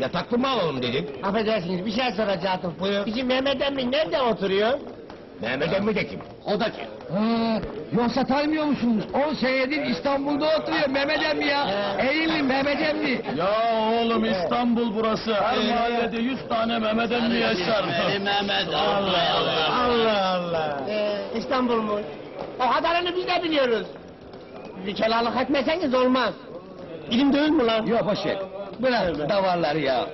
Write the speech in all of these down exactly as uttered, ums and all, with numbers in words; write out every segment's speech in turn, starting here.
Yataklı mı alalım dedik? Affedersiniz, bir şey soracaktım. Buyur. Bizim Mehmet emmi nerede oturuyor? Mehmet emmi de kim? O da kim? Ha, yoksa tanımıyor musunuz? On senedir İstanbul'da oturuyor Mehmet emmi ya. Eğilin Mehmet emmi. Ya oğlum İstanbul burası. Her mahallede yüz tane Mehmet emmi yaşar. Mehmet Allah Allah. Allah Allah. Ee, İstanbul mu? O kadarını biz de biliyoruz. Bir kelalık etmeseniz olmaz. Bilim değil mi lan? Yok boş ver. Bırak davarları ya.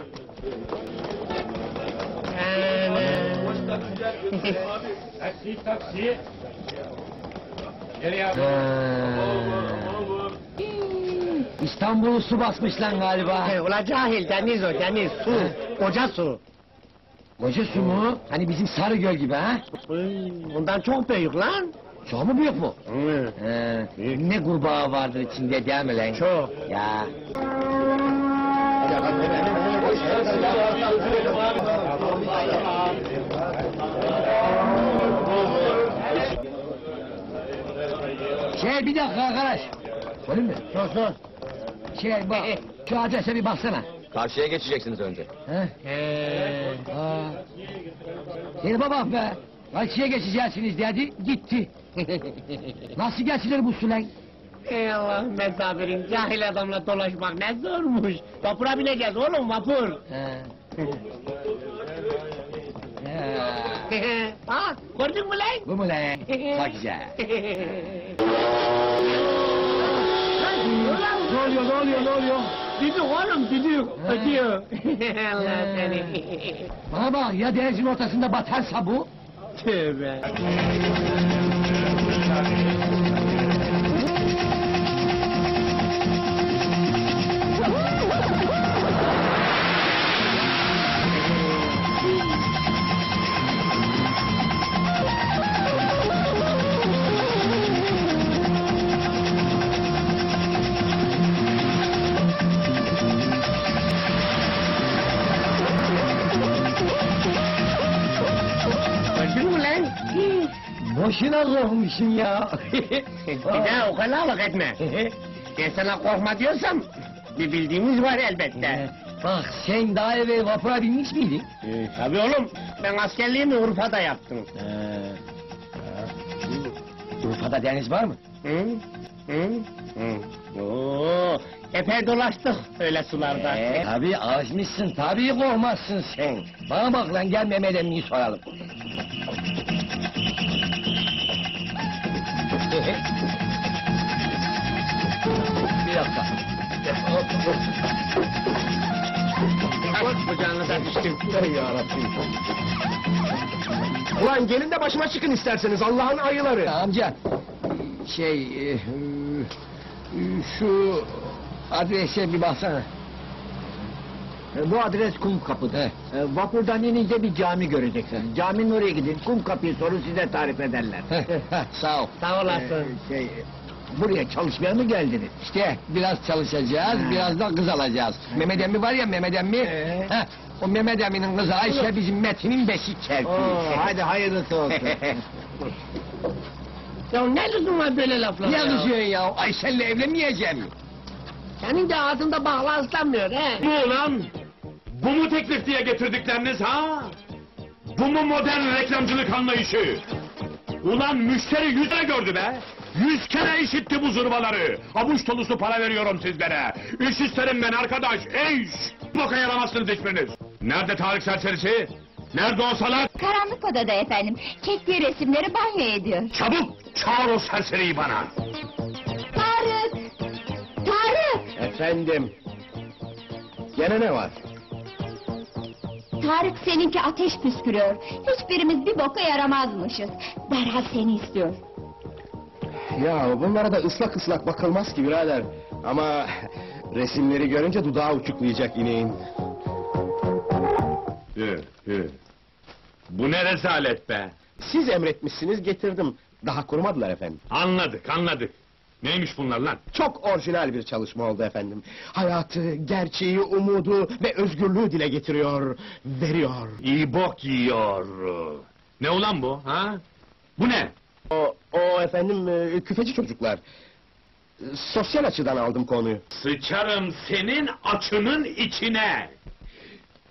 Taksi taksi. Nereye abi? İstanbul'u su basmış lan galiba. He, ula cahil, deniz o, deniz, su, koca su. Koca su mu? Hani bizim Sarıgöl gibi ha? Uy, bundan çok büyük lan. Çok mu büyük mu? Hı. He, ne kurbağa vardır içinde değil mi lan? Çok. Ya. Şey bir dakika arkadaş. Söyle mi? Sor sor. Şey bak, şu adrese bir baksana. Karşıya geçeceksiniz önce. He? He. Aa. Seni baba be. Karşıya geçeceksiniz dedi, gitti. Nasıl geçilir bu su lan? Ey Allah mesafirin, cahil adamla dolaşmak ne zormuş. Vapura bineceğiz oğlum, vapur. He. He. Bak, gördün mü lan? Bu mu lan? Bak güzel. Ne oluyor, ne oluyor, ne oluyor? Düdük oğlum, düdük. He. Ötüyor. Allah He. seni. Bana bak, ya denizin ortasında batarsa bu? Tövbe. Gördün mü lan? Boşuna korkmuşsun ya. Bir daha o kalabalık etme. Ben sana korkma diyorsam, bir bildiğimiz var elbette. Bak sen daha evvel vapura binmiş miydin? Ee, tabii oğlum, ben askerliğimi Urfa'da yaptım. Urfa'da deniz var mı? Hı? Hı? Hı. Oo, epey dolaştık öyle sularda. Ee, tabii alışmışsın, tabii korkmazsın sen. Bana bak lan, gel Mehmet emmiyi soralım. Bir dakika. Kucağına da düştüm. Yarabbim. Ulan gelin de başıma çıkın isterseniz Allah'ın ayıları. Amca, şey, e, e, şu adrese bir baksana. E, Bu adres Kumkapı'da. E, vapurdan inince bir cami göreceksiniz. Caminin oraya gidin. Kumkapı'yı sorun, size tarif ederler. Heh, heh, sağ ol. Sağ olasın. E, şey, buraya çalışmaya mı geldiniz? İşte biraz çalışacağız, biraz da kız alacağız. Mehmet emmi var ya, Mehmet emmi. Ee? Heh, o Mehmet emminin kızı Ayşe bizim Metin'in beşik çerki. Oo, hadi hayırlısı olsun. Ya ne lüzum var böyle laflara Niye ya? kızıyorsun ya? Ayşe'yle evlenmeyeceğim mi? Senin de ağzında bakla ıslanmıyor he. Bu ulan! Bu mu teklif diye getirdikleriniz ha? Bu mu modern reklamcılık anlayışı? Ulan müşteri yüze gördü be! Yüz kere işitti bu zırvaları! Avuç dolusu para veriyorum sizlere! İş isterim ben arkadaş, iş! Boka yaramazsınız hiçbiriniz! Nerede Tarık serserisi? Nerede o salak? Karanlık odada efendim. Çektiği resimleri banyo ediyor. Çabuk çağır o serseriyi bana! Tarık! Tarık! Efendim. Gene ne var? Tarık seninki ateş püskürüyor. Hiçbirimiz bir boka yaramazmışız. Derhal seni istiyor. Ya bunlara da ıslak ıslak bakılmaz ki birader. Ama resimleri görünce dudağı uçuklayacak ineğin. Hı, hı. Bu ne rezalet be! Siz emretmişsiniz, getirdim. Daha kurumadılar efendim. Anladık, anladık. Neymiş bunlar lan? Çok orijinal bir çalışma oldu efendim. Hayatı, gerçeği, umudu ve özgürlüğü dile getiriyor, veriyor. İyi bok yiyor. Ne ulan bu, ha? Bu ne? O, o efendim e, küfeci çocuklar. E, Sosyal açıdan aldım konuyu. Sıçarım senin açının içine!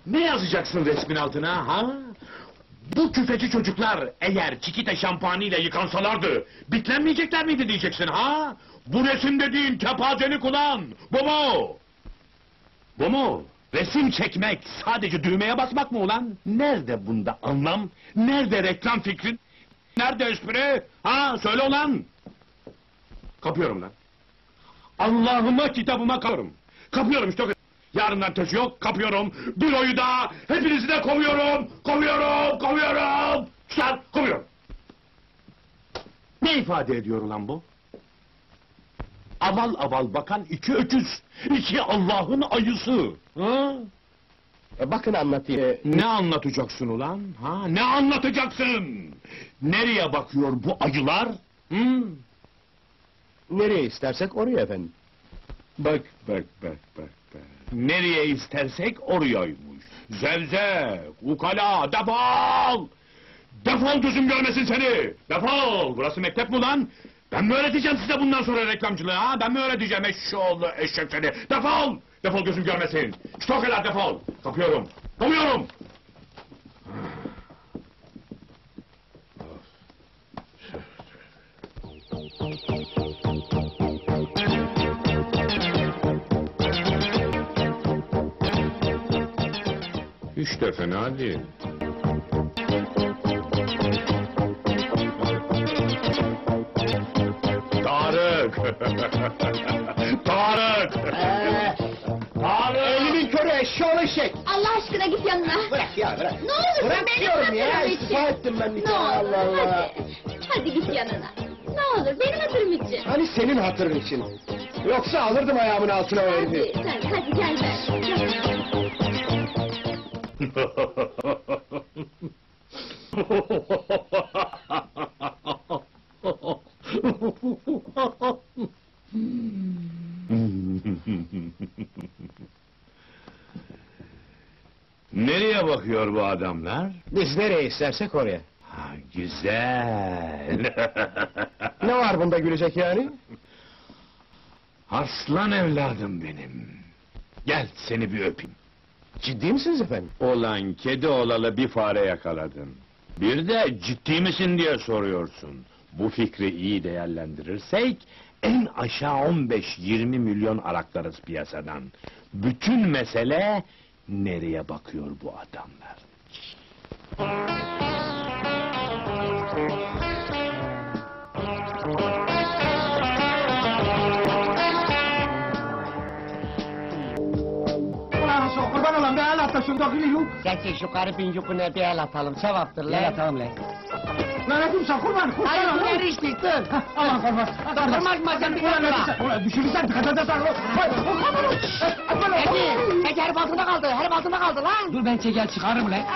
Ne yazacaksın resmin altına ha? Bu küfeci çocuklar eğer çikita şampuanıyla yıkansalardı bitlenmeyecekler miydi diyeceksin ha? Bu resim dediğin kepazelik ulan! Bu mu? Bu mu? Resim çekmek sadece düğmeye basmak mı ulan? Nerede bunda anlam? Nerede reklam fikrin? Nerede espri? Ha söyle ulan! Kapıyorum lan. Allah'ıma kitabıma kapıyorum. Kapıyorum işte o kadar. Yarından tezi yok, kapıyorum. Büroyu da, hepinizi de kovuyorum. Kovuyorum, kovuyorum. Sen kovuyorum. Ne ifade ediyor ulan bu? Aval aval bakan iki öküz. İki Allah'ın ayısı. Ha? E, bakın anlatayım. E, Ne anlatacaksın ulan? Ha? Ne anlatacaksın? Nereye bakıyor bu ayılar? Hı? nereye istersek oraya efendim. Bak bak bak bak bak. Nereye istersek orayaymış. Zevzek, ukala, defol! Defol gözüm görmesin seni! Defol! Burası mektep mi lan? Ben mi öğreteceğim size bundan sonra reklamcılığı ha? Ben mi öğreteceğim eşşoğlu eşek seni? Defol! Defol gözüm görmesin! İşte o kadar defol! Kapıyorum! Kapıyorum! Hiç de fena değil. Tarık! Tarık! Tarık! Elimin körü eşşoğlu eşek! Allah aşkına git yanına. Bırak ya bırak! Ne olursun Bırak benim diyorum ya, hatırım için. istifa ettim ben bir Ne kere, olur, Allah Allah. Hadi. Hadi git yanına. Ne olur benim hatırım için. Hani senin hatırın için. Yoksa alırdım ayağımın altına o Hadi herifi. sen hadi gel ben. Gel. Nereye bakıyor bu adamlar? Biz nereye istersek oraya. Ha, güzel. Ne var bunda gülecek yani? Aslan evladım benim. Gel seni bir öpeyim. Ciddi misiniz efendim? Ulan kedi olalı bir fare yakaladın. Bir de ciddi misin diye soruyorsun. Bu fikri iyi değerlendirirsek en aşağı on beş yirmi milyon araklarız piyasadan. Bütün mesele nereye bakıyor bu adamlar? Kurban olan bir el atla şuradaki yuk. Gerçi şu karı pincukuna bir el atalım, sevaptır lan. El atalım lan. Lan ne kimse kurban, kurban. Hayır, lan. dur işte, dur. Aman kurban. Durmaz mı sen bir Ulan ne dakika? kimse, ulan düşürürsen dikkat edersen. Hay, o kamerayı. Peki, peki herif altında kaldı, herif altında kaldı lan. Dur ben çeker çıkarım lan.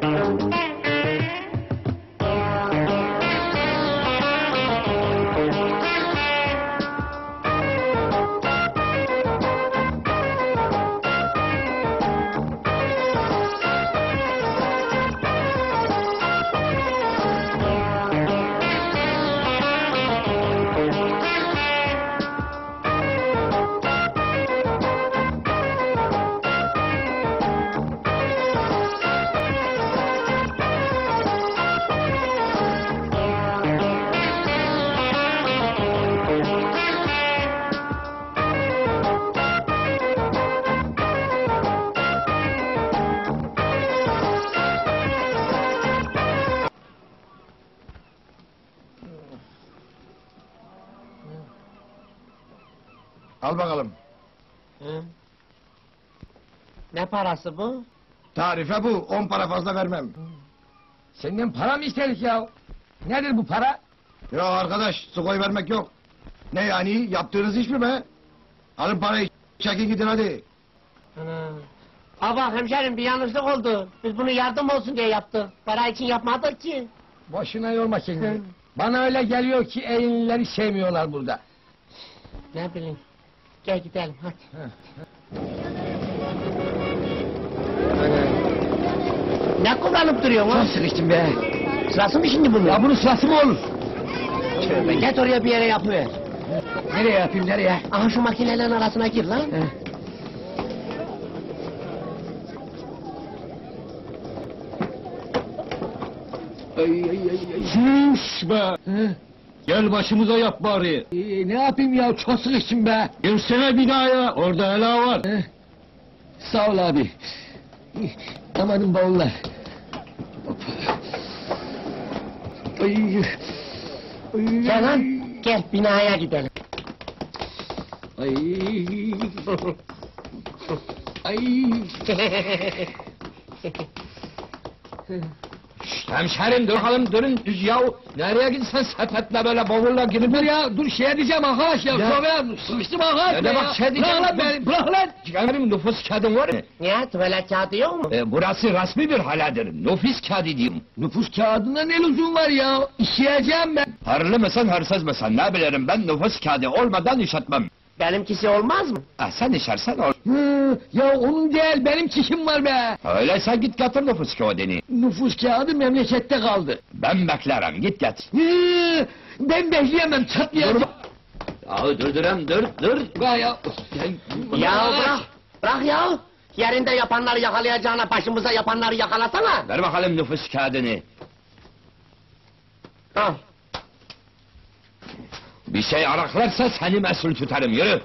Al bakalım. Hı? Ne parası bu? Tarife bu, on para fazla vermem. Senden para mı istedik ya? Nedir bu para? Ya arkadaş, su koy vermek yok. Ne yani, yaptığınız iş mi be? Alın parayı, çekin gidin hadi. Ana. Baba hemşerim bir yanlışlık oldu. Biz bunu yardım olsun diye yaptık. Para için yapmadık ki. Boşuna yorma kendini. Hı. Bana öyle geliyor ki elinleri sevmiyorlar burada. Ne bileyim. Gel gidelim hadi. Ne kullanıp duruyorsun Çok lan? sıkıştım be. Sırası mı şimdi bunun? Ya bunun sırası mı olur? Tövbe, git oraya bir yere yapıver. Nereye yapayım nereye? Aha şu makinelerin arasına gir lan. He. Ay ay ay ay. Şuş be! Hı? Gel başımıza yap bari. Ee, ne yapayım ya, çok sıkıştım be. Girsene binaya, orada hela var. Hı? Sağ ol abi. Amanın bavullar. Hoppa. Ay. Ay. Canan, gel binaya gidelim. Ay. Ay. Hemşerim dur bakalım durun düz yahu. Nereye gitsen sepetle böyle bavulla Dur girip ya, dur şey diyeceğim arkadaş ya. Ya. Şöyle sıkıştım arkadaş. Ne be demek ya. şey diyeceğim? Bırak lan beni, bırak lan. Benim nüfus kağıdım var mı? Ya tuvalet kağıdı yok mu? E, burası resmi bir haladır. Nüfus kağıdı diyeyim. Nüfus kağıdında ne lüzum var ya? İşeyeceğim ben. Hırlı mısın hırsız mısın ne bilirim ben nüfus kağıdı olmadan iş etmem. Benimkisi olmaz mı? Ha, sen işersen ol. Hı, ya onun değil, benim çişim var be. Öyleyse git getir nüfus kağıdını. Nüfus kağıdı memlekette kaldı. Ben beklerim git get. Hı, ben bekleyemem, çatlayacağım. Ya durduram dur dur. Ya, ya. Ya bırak, bırak ya. Yerinde yapanları yakalayacağına başımıza yapanları yakalasana. Ver bakalım nüfus kağıdını. Al. Bir şey araklarsa seni mesul tutarım yürü.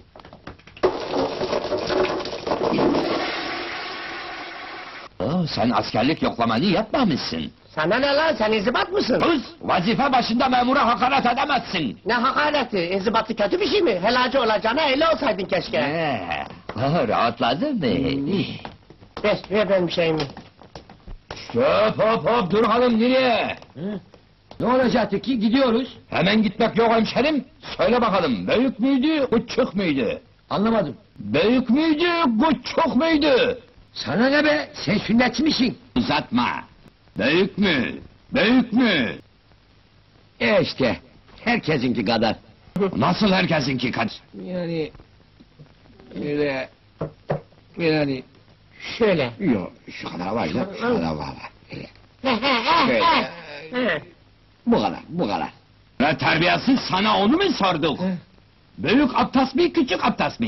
Oo, sen askerlik yoklamanı yapmamışsın. Sana ne lan, sen inzibat mısın? Kız vazife başında memura hakaret edemezsin. Ne hakareti, inzibatı kötü bir şey mi? Helacı olacağına öyle olsaydın keşke. Ee, oh, rahatladın mı? Ver, ver benim şeyimi. Hop hop hop dur hanım nereye? Ne olacaktı ki, gidiyoruz. Hemen gitmek yok hemşerim. Söyle bakalım büyük müydü küçük müydü? Anlamadım. Büyük müydü küçük müydü? Sana ne be, sen sünnetçi misin? Uzatma. Büyük mü? Büyük mü? E işte, herkesinki kadar. Nasıl herkesinki kaç? Yani, öyle, yani, Şöyle. yok, şu kadar var ya, şu kadar var. Şöyle. Bu kadar, bu kadar. Ve terbiyesiz sana onu mu sorduk? Hı. Büyük aptas mı küçük aptas mı?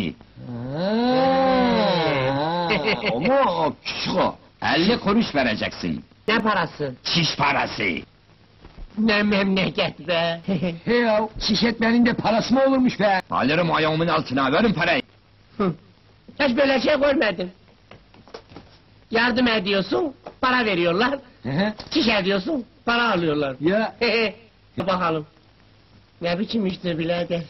Ama o küçük o. elli kuruş vereceksin. Ne parası? Çiş parası. Ne memleket be. He ya, şiş etmenin de parası mı olurmuş be? Alırım ayağımın altına verin parayı. Hiç böyle şey görmedim. Yardım ediyorsun, para veriyorlar. Hı hı. Çiş ediyorsun, para alıyorlar. Ya, Bakalım. Ne biçim iştir birader.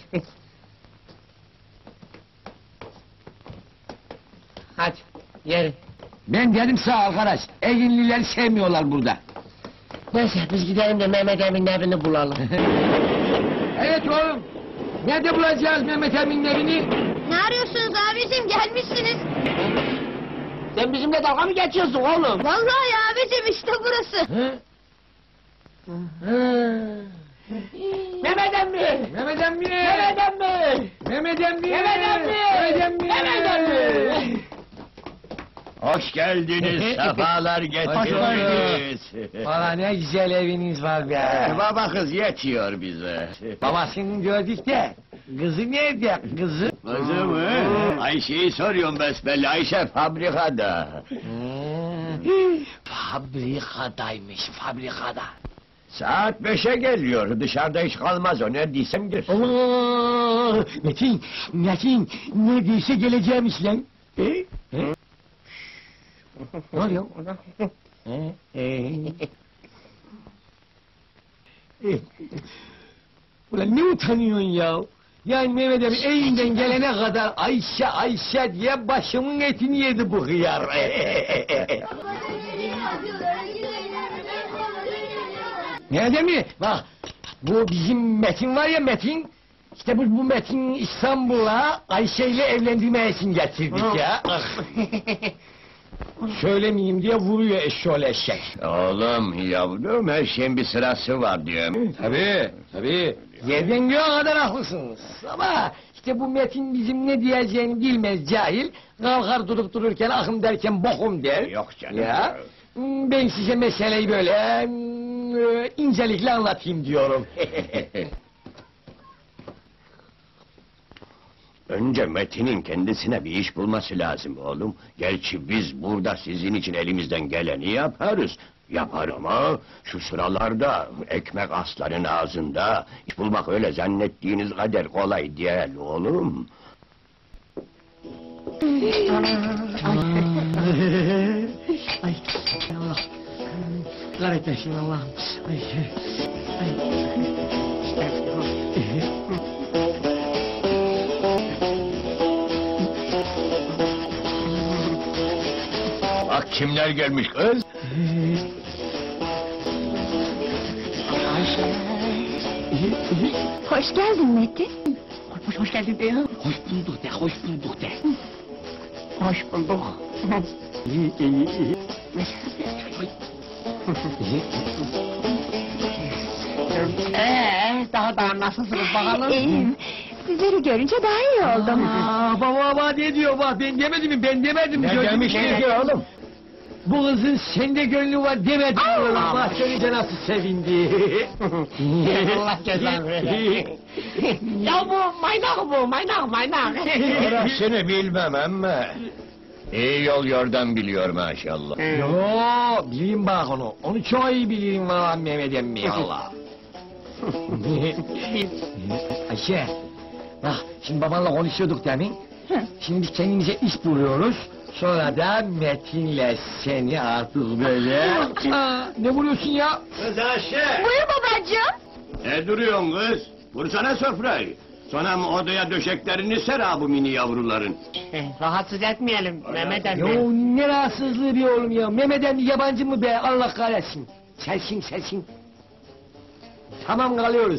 Hadi, yürü. ben dedim sana arkadaş, Eginlileri sevmiyorlar burada. Neyse biz gidelim de Mehmet Emin'in evini bulalım. Evet oğlum, nerede bulacağız Mehmet Emin'in evini? Ne arıyorsunuz abicim, gelmişsiniz. Sen bizimle dalga mı geçiyorsun oğlum? Vallahi abicim, işte burası. Hı? Mehmet Emin! Mehmet Emmi! Mehmet Emin! Mehmet Emmi! Mehmet Emmi! Mehmet Emmi! Mehmet Emmi! Hoş geldiniz, sefalar getirdiniz. Valla ne güzel eviniz var be. Baba kız yetiyor bize. Babasını gördük de, kızı nerede kızı? Kızı mı? Ayşe'yi soruyorum besbelli, Ayşe fabrikada. Fabrikadaymış, fabrikada. Saat beşe geliyor, dışarıda hiç kalmaz o, ne diysemdir. Allah! Metin, Metin, neredeyse geleceğimiş lan. E? He? Ne oluyor? Ulan ne utanıyorsun ya? Yani Mehmet abi elinden gelene kadar Ayşe Ayşe diye başımın etini yedi bu hıyar. Ne demi? Bak, bu bizim Metin var ya Metin, işte bu, bu Metin İstanbul'a Ayşe ile evlendirmeye için getirdik ya. Söylemeyeyim diye vuruyor eşşoğlu eşek. Oğlum, yavrum, her şeyin bir sırası var diyorum. Tabii, tabii. Yerden göğe kadar haklısınız. Ama işte bu Metin bizim ne diyeceğini bilmez cahil. Kalkar durup dururken ahım derken bokum der. Yok canım. Ya. Ben size meseleyi böyle mm, incelikle anlatayım diyorum. Önce Metin'in kendisine bir iş bulması lazım oğlum. Gerçi biz burada sizin için elimizden geleni yaparız. Yaparım ama şu sıralarda ekmek aslanın ağzında. İş bulmak öyle zannettiğiniz kadar kolay değil oğlum. Ay Allah. Kahretmesin Allah'ım. Ay. Ay. Bak kimler gelmiş kız. Hoş geldin Metin. Hoş, hoş geldin de ya. Hoş bulduk de, hoş bulduk de. Hoş bulduk. Eee, daha da nasılsınız bakalım? İyiyim. Sizleri görünce daha iyi oldum. Aa, baba baba ne diyor bak, ben demedim mi, ben demedim mi? Ne Gördün mü? demiş Ne ki oğlum? Bu kızın sende gönlü var demedim mi oğlum? Bak seni de nasıl sevindi. Allah cezanı versin. Ya bu maynak bu, maynak, maynak. Orasını bilmem ama. İyi yol yordan biliyor maşallah. Yo, bileyim bak onu. Onu çok iyi bileyim valla Mehmet emmi Allah. Ayşe, bak şimdi babanla konuşuyorduk demin. Hı. Şimdi biz kendimize iş buluyoruz. Sonra da Metin'le seni artık böyle... Aa, ne buluyorsun ya? Kız Ayşe! Buyur babacığım. Ne duruyorsun kız? Vursana sofrayı. Sonra odaya döşeklerini ser ha bu mini yavruların. Rahatsız etmeyelim Mehmet Yo emmi. ne rahatsızlığı bir oğlum ya. Mehmet emmi yabancı mı be? Allah kahretsin. Selsin selsin. Tamam kalıyoruz.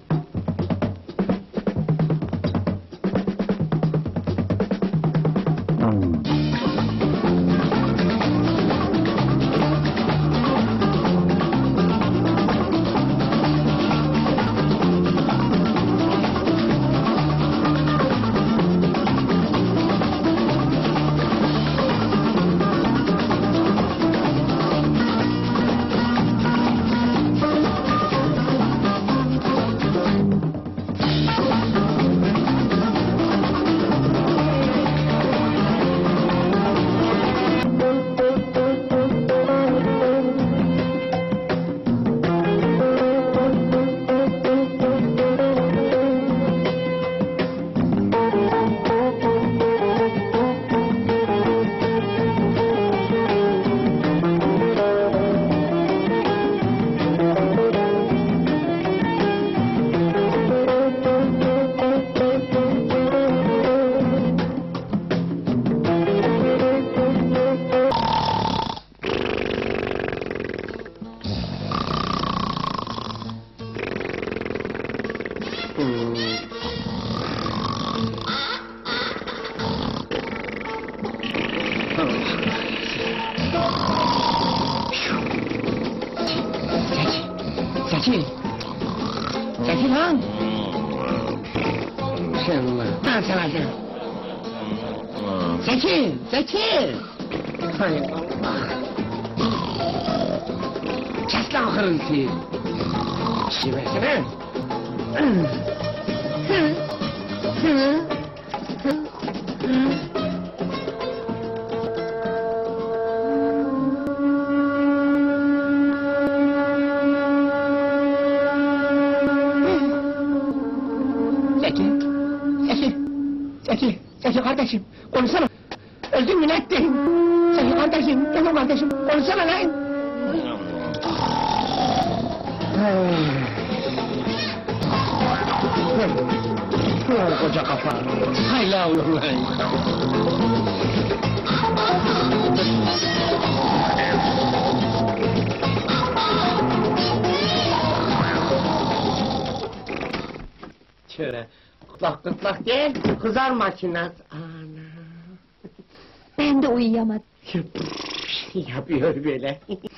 Zeki. Zeki lan. Sen ulan. Ben sana sen. Zeki, Zeki. Hay Allah. Kes lan kırıntıyı. Şivesine. Zeki, Zeki, Zeki, Zeki kardeşim, konuşsana. Öldün mü ne ettin? Zeki kardeşim, Zeki kardeşim, konuşsana lan. Ulan koca kafa, hayla olur lan. Şöyle, kıtlak kıtlak değil, kızar makinat. Ana. Ben de uyuyamadım. Yapıyor böyle.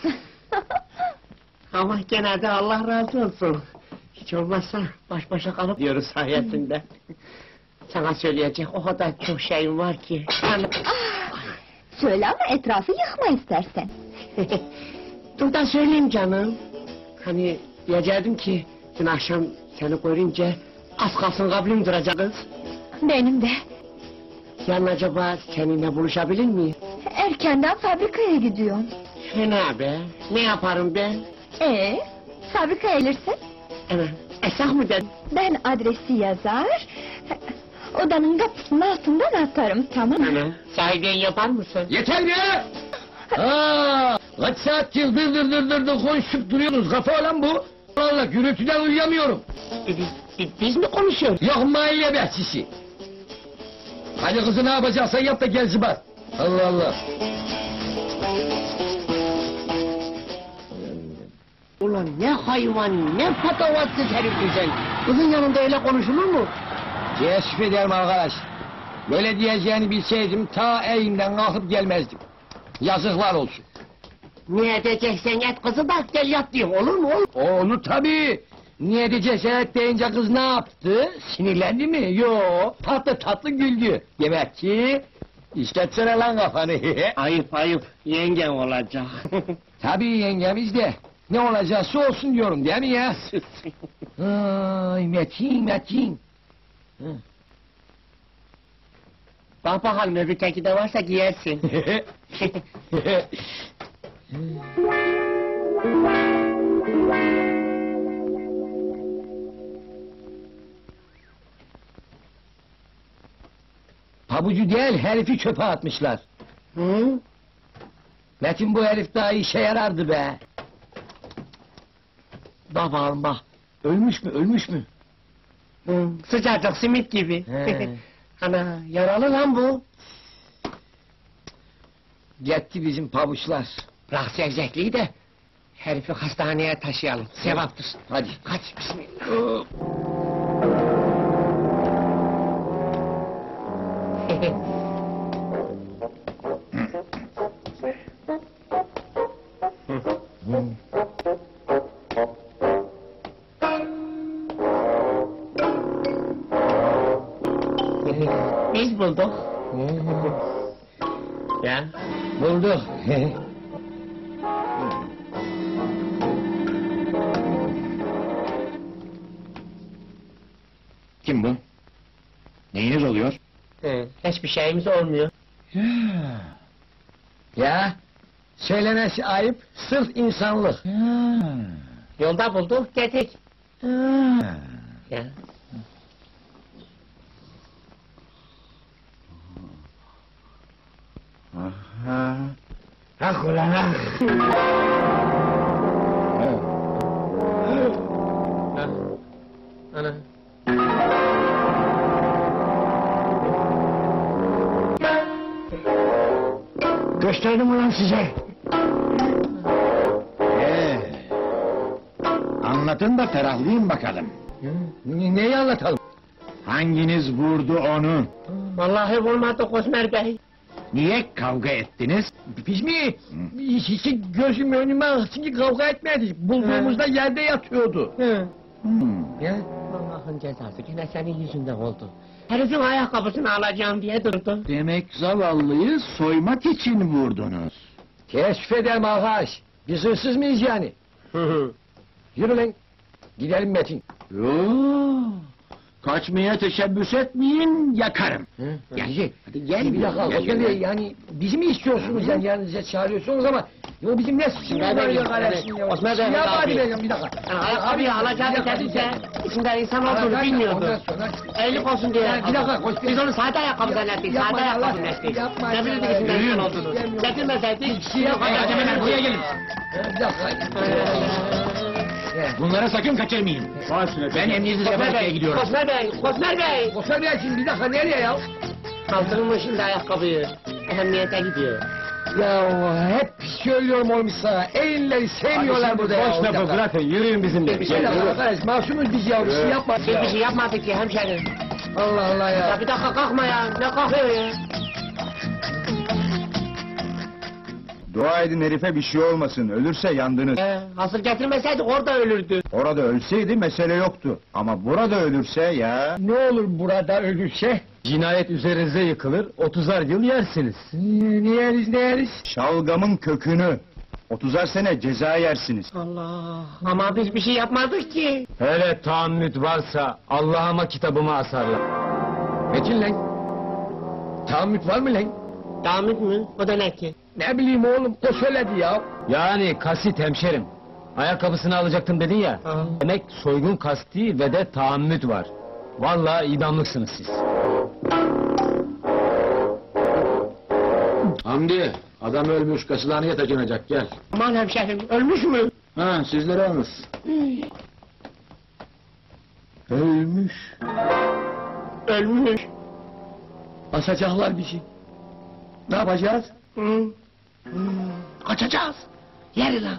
Ama gene de Allah razı olsun. Hiç olmazsa baş başa kalıp diyoruz sayesinde. Sana söyleyecek o kadar çok şeyim var ki. Ana- Ah, söyle ama etrafı yıkma istersen. Dur da söyleyeyim canım. Hani diyecektim ki dün akşam seni görünce az kalsın kablim duracak kız. Benim de. Yarın acaba seninle buluşabilir miyim? Erkenden fabrikaya gidiyorum. Fena be. Ne yaparım ben? Ee, fabrikaya gelirsin. Evet. Esah mı dedin? Ben adresi yazar, odanın kapısının altından atarım, tamam mı? Ana. Sahiden yapar mısın? Yeter be! Aa, kaç saattir dır dır dır dır dır konuşup duruyorsunuz, kafa olan bu. Allah gürültüden uyuyamıyorum. E, Biz, biz, biz mi konuşuyoruz? Yok mahalle bahçesi. Hadi kızı ne yapacaksan yap da gel zıbar. Allah Allah. Ulan ne hayvan, ne patavatsız herifsin sen. Kızın yanında öyle konuşulur mu? Teessüf ederim arkadaş. Böyle diyeceğini bilseydim ta evimden kalkıp gelmezdim. Yazıklar olsun. Ne edeceksen et kızı da gel yat diyeyim, olur mu oğlum? Onu tabii. Niye diyeceksin et deyince kız ne yaptı? Sinirlendi mi? Yo, tatlı tatlı güldü. Demek ki işletsene lan kafanı. Ayıp ayıp, yengen olacak. Tabii yengemiz de. Ne olacaksa olsun diyorum değil mi ya? Ay Metin Metin. Bak bakalım öbürteki de varsa giyersin. Pabucu değil herifi çöpe atmışlar. Hı? Metin bu herif daha işe yarardı be. Bak bakalım bak. Ölmüş mü ölmüş mü? Hı, sıcacık simit gibi. He. Ana yaralı lan bu. Gitti bizim pabuçlar. Bırak zevzekliği de herifi hastaneye taşıyalım. Sevaptır. Hadi. Hadi bismillah. Biz bulduk. Ya. Bulduk. Kim bu? Neyiniz oluyor? He, hiçbir şeyimiz olmuyor. Ya söylemesi ayıp sırf insanlık. Yolda bulduk, getik. Ya. Ah ulan ah. Ha. Ana. Gösterdim ulan size. Ee, anlatın da ferahlayın bakalım. Ne- Neyi anlatalım? Hanginiz vurdu onu? Vallahi vurmadı Kosmer Bey. Niye kavga ettiniz? Biz mi? Hiç, hiç gözüm önüme aksın ki kavga etmedik. Bulduğumuzda yerde yatıyordu. Hı. Hmm. Ya? Allah'ın cezası gene senin yüzünden oldu. Herifin ayakkabısını alacağım diye durdu. Demek zavallıyı soymak için vurdunuz. Teessüf ederim arkadaş. Biz hırsız mıyız yani? Yürü lan. Gidelim Metin. Yoo, kaçmaya teşebbüs etmeyin, yakarım. Gel. Hadi gel Bir dakika. gel, Gel, gel. yani bizi mi istiyorsunuz yani yanınıza çağırıyorsunuz ama yo bizim ne suçumuz Ben var de- ya kardeşim ya. Osman Bey, Ya abi. hadi be bir dakika. Yani ayakkabıyı alacağım Bir dakika, dediyse bir dakika. içinde insan olduğunu Arkadaşlar, bilmiyordu. ondan sonra- Evlilik olsun diye. Ya, bir dakika, koş- Biz onu sade ayakkabı zannettik, Yapma sade ya, ayakkabı Allah- zannettik. yapma Ne ya, bilirdik ya, içinde yürüyün. insan olduğunu. Gelmiyorum. Getirmeseydik. şey yapma, yok, hemen hemen buraya gelin. Bir dakika. Bunları sakın kaçırmayın. Ben emniyetli Kosmer seferliğe Bey, gidiyorum. Kosmer Bey, Kosmer Bey. Kosmer Bey şimdi bir dakika nereye ya? Kaldırın mı şimdi ayakkabıyı? Ehemmiyete gidiyor. Ya hep söylüyorum oğlum sana. Elinleri sevmiyorlar burada ya. Bir dakika. bırakın, yürüyün bizimle. Bir Bir dakika arkadaş masumuz biz ya. Bir şey yapma. Biz bir şey yapmadık ki hemşerim. Allah Allah Ya ya. bir dakika kalkma ya, ne kalkıyor ya? Dua edin herife bir şey olmasın. Ölürse yandınız. Ee, hasır getirmeseydik orada ölürdü. Orada ölseydi mesele yoktu. Ama burada ölürse ya... Ne olur burada ölürse? Cinayet üzerinize yıkılır, otuzar yıl yersiniz. Ne yeriz ne yeriz? Şalgamın kökünü. Otuzar sene ceza yersiniz. Allah, ama biz bir şey yapmadık ki. Hele tahammüt varsa Allah'ıma kitabımı asarlar. Metin lan. Tahammüt var mı lan? Damat mı? O da ne ki? Ne bileyim oğlum, o söyledi ya. Yani kasit hemşerim. Ayakkabısını alacaktım dedin ya. Aha. Demek soygun kasti ve de tahammüt var. Vallahi idamlıksınız siz. Hamdi, adam ölmüş, kasılanıya taşınacak, gel. Aman hemşerim, ölmüş mü? Ha, sizlere olmuş. Ölmüş. Ölmüş. Basacaklar bizi. Ne yapacağız? Hı. Kaçacağız. Yeri lan.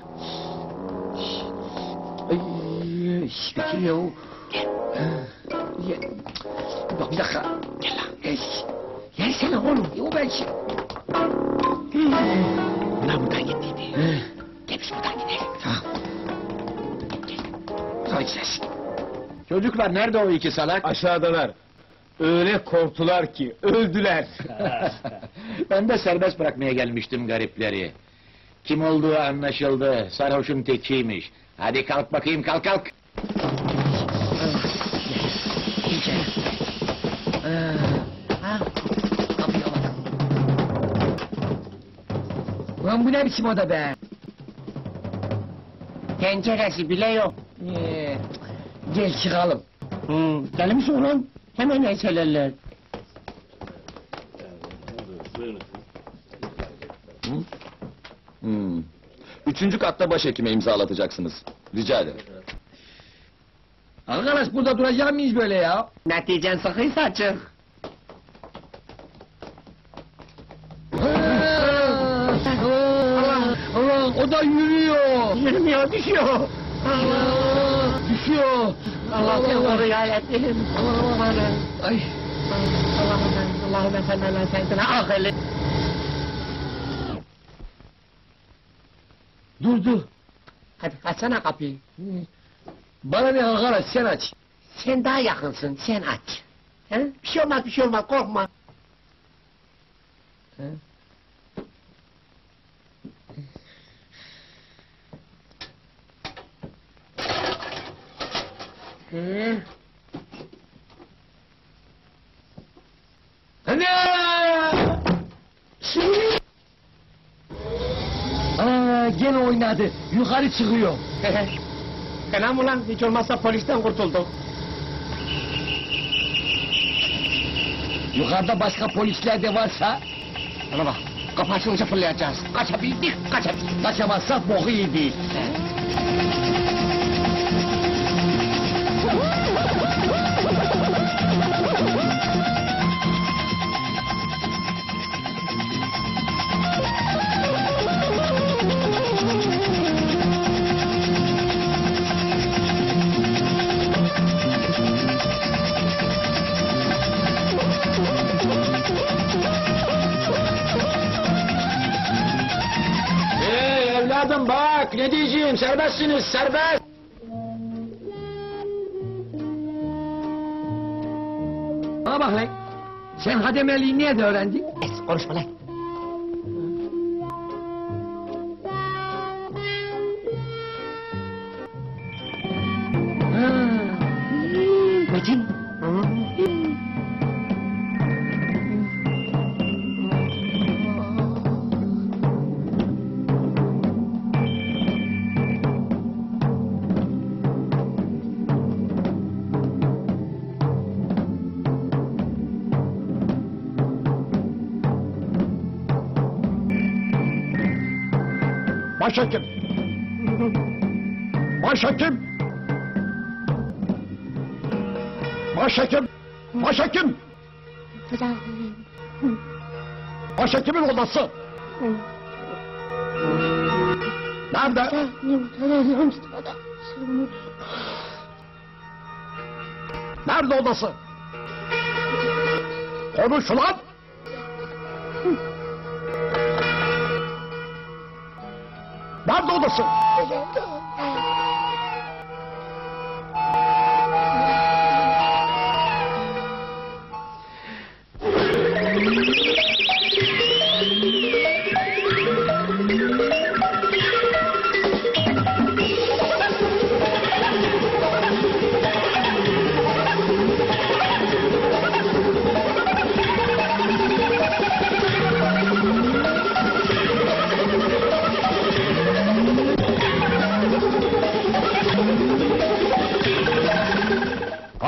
Ay, şş, Bekir ya o. Ya, bak bir dakika. Gel lan. Ey, Yersene oğlum. O ben şey. Bunlar buradan gittiydi. Gel biz buradan gidelim. Tamam. Hadi ses. Çocuklar, nerede o iki salak? Aşağıdalar. Öyle korktular ki öldüler. Ben de serbest bırakmaya gelmiştim garipleri. Kim olduğu anlaşıldı, sarhoşun tekiymiş. Hadi kalk bakayım, kalk kalk. İyice. Ee, ha, kapıya bak. Ulan bu ne biçim oda be? Penceresi bile yok. Ee, gel çıkalım. Hı. Deli misin ulan? Hemen neyselerler. Hmm. Üçüncü katta başhekime imzalatacaksınız. Rica ederim. Arkadaş burada duracak mıyız böyle ya? Neticen sıkıysa açık. Allah, Allah, o da yürüyor. Yürümüyor, düşüyor. Allah, düşüyor. Allah seni koru ya Rabbim. Allah'ım. Ay. Allah'ım. Allah'ım sen Allah sen sana akıllı. Durdu. Hadi açsana kapıyı. Bana ne arkadaş sen aç. Sen daha yakınsın, sen aç. He? Bir şey olmaz, bir şey olmaz, korkma. He? Hı? Ana! Şimdi... Aa, gene oynadı. Yukarı çıkıyor. Fena mı lan? Hiç olmazsa polisten kurtulduk. Yukarıda başka polisler de varsa Bana bak, kapı açılınca fırlayacağız. Kaçabildik, kaçabildik. kaçamazsak boku yedi. Hey evladım bak, ne diyeceğim, serbestsiniz, serbest! Bana bak lan. Sen hademeliği nerede öğrendin? Es, konuşma lan. Ha. Metin. Başhekim. Başhekim. Başhekim. Başhekim. Başhekimin odası. Nerede? Nerede odası? Konuş ulan! Nerede odası?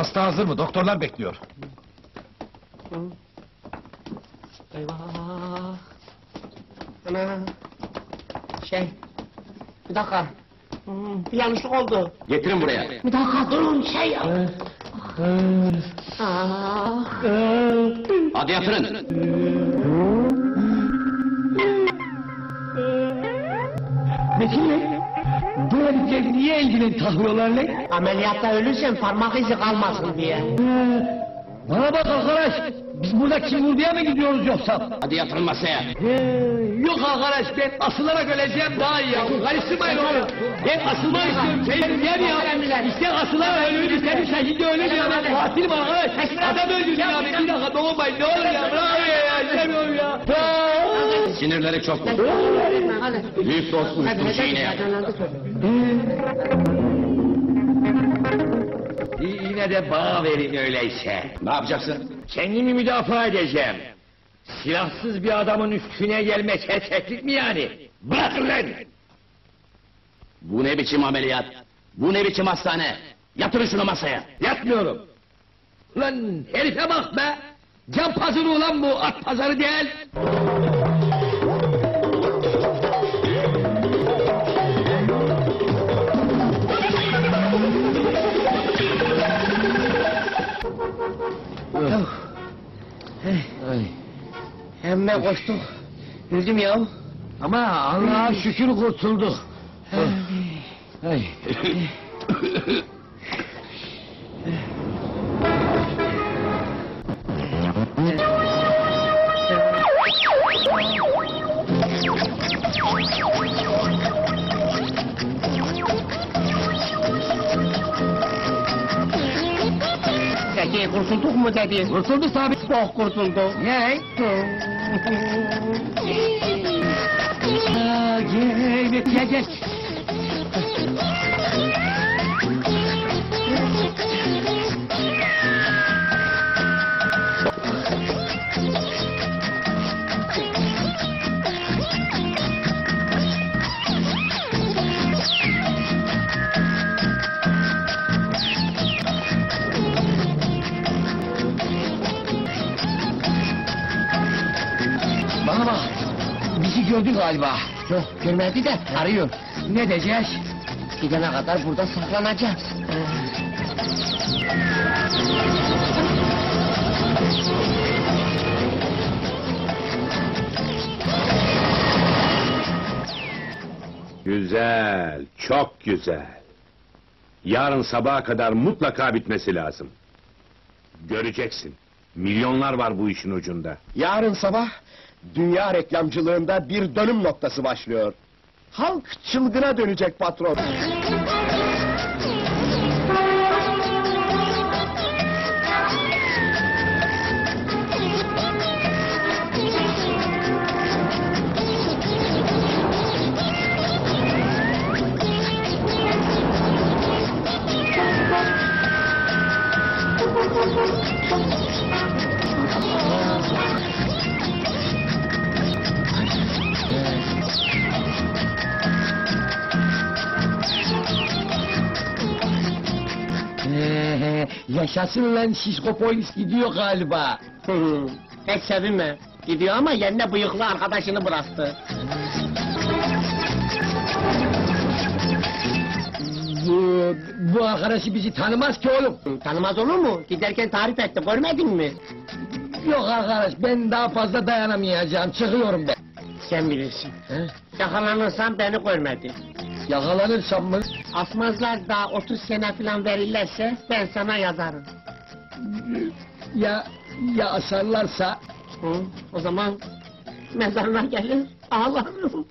Hasta hazır mı? Doktorlar bekliyor. Eyvah! Ana! Şey... Bir dakika. Hmm, bir yanlışlık oldu. Getirin buraya. Bir dakika durun şey ya. Ah. Hadi yatırın. Metin Bey, bu herifler niye eldiven takıyorlar lan? Ameliyatta ölürsen parmak izi kalmasın diye. Bana bak arkadaş, biz burada kim vurduya mı gidiyoruz yoksa? Hadi yatırın masaya. Ee, yok arkadaş, ben asılarak öleceğim daha iyi ya. Karıştırmayın oğlum. Ben asılmak istiyorum. Şey diyen ya, işte asılarak ölüyorum, istedim şekilde ölür ya. Ben katilim arkadaş. Adam öldürdüm ya, bir dakika doğmayın, ne olur ya. Bravo ya, istemiyorum ya. Sinirleri çok mu? Büyük dost uyuşturucu iğne yap. Yine de bana verin öyleyse. Ne yapacaksın? Kendimi müdafaa edeceğim. Silahsız bir adamın üstüne gelmek erkeklik mi yani? Bırakın lan! Bu ne biçim ameliyat? Bu ne biçim hastane? Yatırın şunu masaya. Yatmıyorum. Lan herife bak be! Can pazarı ulan bu, at pazarı değil! Hemen koştuk. Öldüm ya. Ama Allah'a şükür kurtulduk. Ay. Peki kurtulduk mu dedi? Kurtulduk tabii. Çok kurtulduk. Ne? Aa, gel, gel, gel. Bana bak, bizi gördü galiba. Yok görmedi de arıyor. Ne diyeceğiz? Gidene kadar burada saklanacağız. Güzel, çok güzel. Yarın sabaha kadar mutlaka bitmesi lazım. Göreceksin. Milyonlar var bu işin ucunda. Yarın sabah dünya reklamcılığında bir dönüm noktası başlıyor. Halk çılgına dönecek patron. Ee, yaşasın lan şişko polis gidiyor galiba. Hı, Hiç sevinme. Gidiyor ama yerine bıyıklı arkadaşını bıraktı. Bu, bu arkadaşı bizi tanımaz ki oğlum. Hı, Tanımaz olur mu? Giderken tarif etti, görmedin mi? Yok arkadaş, ben daha fazla dayanamayacağım, çıkıyorum ben. Sen bilirsin. He? Yakalanırsan beni görmedi. Yakalanırsam mı? Asmazlar da otuz sene falan verirlerse ben sana yazarım. Ya, ya asarlarsa? Hı, o zaman mezarına gelir ağlarım.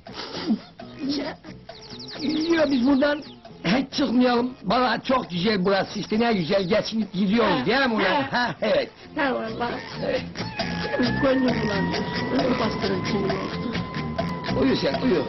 Ya biz buradan hiç çıkmayalım. Bana çok güzel burası, işte ne güzel geçinip gidiyoruz değil mi ulan? Ha, evet. Ha vallahi. Gönlüm bulanıyor. Öyle bastırın kimi oldu. Uyu sen, uyu.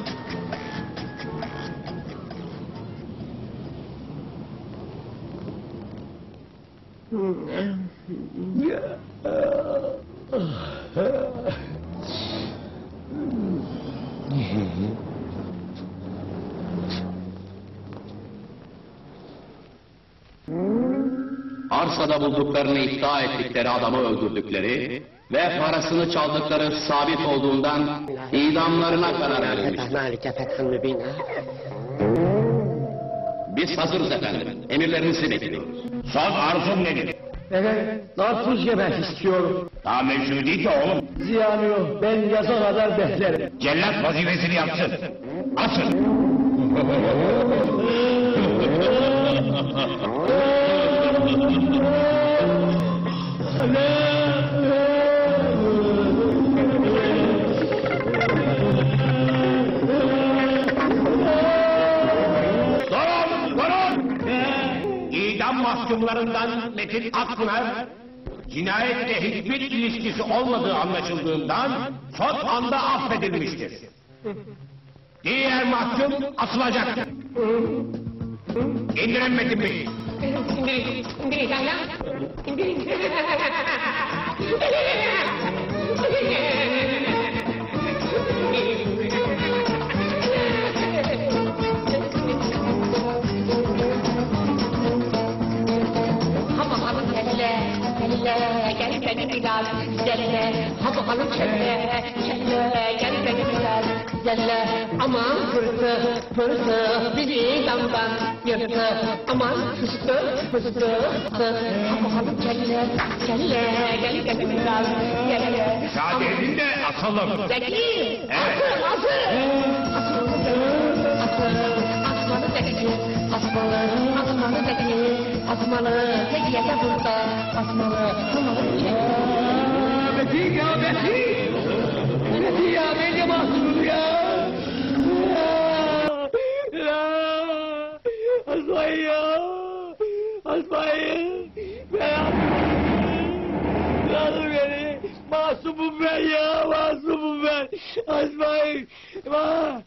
arsada bulduklarını iddia ettikleri adamı öldürdükleri ve parasını çaldıkları sabit olduğundan idamlarına karar verilmiştir. Biz hazırız efendim. Emirlerinizi bekliyoruz. Son arzun nedir? Evet, narsuz yemek istiyorum. Daha mevzu değil ki oğlum. Ziyanı yok, ben yaza kadar beklerim. Cellat vazifesini yapsın. Asın. Durun, durun! İdam mahkumlarından Metin Akpınar, cinayetle hiçbir ilişkisi olmadığı anlaşıldığından son anda affedilmiştir. Diğer mahkum asılacaktır. İndirin Metin Bey. İndirin, indirin sen ya. İndirin. Ha bakalım kelle, kelle, gel beni biraz zelle. Ha bakalım kelle, kelle, gel beni biraz zelle. Aman fırtı, fırtı, bizi damdan yırtı. Aman fıstı, fıstı, fıstı. Ha bakalım kelle, kelle, gel beni biraz zelle. Müsaade edin de asalım. Zeki, Evet. asıl, asıl. Asıl, asmalı zeki, asmalı, asmalı zeki, asmalı, zekiye de burada, asmalı, asmalı zeki. Metin ya Metin! Metin ya, ben de mahzunum ya! Asmayın ya! Asmayın! Ben Bırakın beni! Masumum ben ya! Masumum ben! Asmayın! Ma!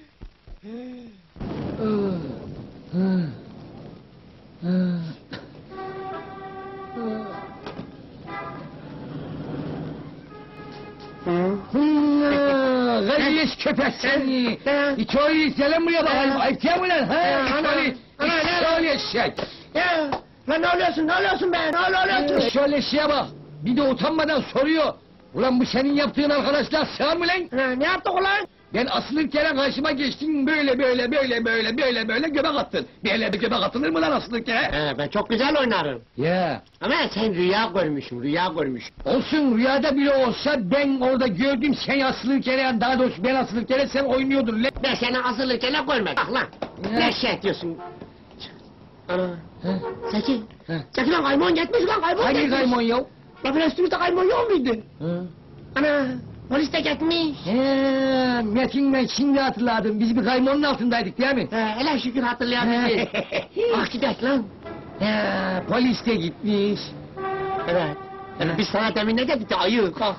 Gariş köpek seni! İç oyu selam buraya bakalım! Ayıptı mı lan? Ha? İç şöyle eşek! Ya, lan ne oluyorsun, ne oluyorsun be, ne oluyorsun? Şöyle şeye bak! Bir de utanmadan soruyor! Ulan bu senin yaptığın arkadaşlar sığar mı lan? Ha, ne yaptık ulan? Ben asılırken karşıma geçtin böyle böyle böyle böyle böyle böyle göbek attın. Böyle bir göbek atılır mı lan asılırken? He, ben çok güzel oynarım. Ya Ama sen rüya görmüşsün, rüya görmüşsün. olsun rüyada bile olsa ben orada gördüm sen asılırken daha doğrusu ben asılırken sen oynuyordun lan. Ben seni asılırken ne görmedim. Bak lan, Ya. ne şey diyorsun? Ana, Ha? Zeki, Ha. Zeki lan kaymon gitmiş lan, kaymon Hangi gitmiş. kaymon ya? Lan bir üstümüzde kaymon yok muydu? Ha? Ana, polis de gitmiş. He, Metin ben şimdi hatırladım. Biz bir kaymonun altındaydık değil mi? He, hele şükür hatırlayabildim. Bak gidelim lan. He, polis de gitmiş. Evet. Yani biz sana demin ne dedik? Ayı, kalk.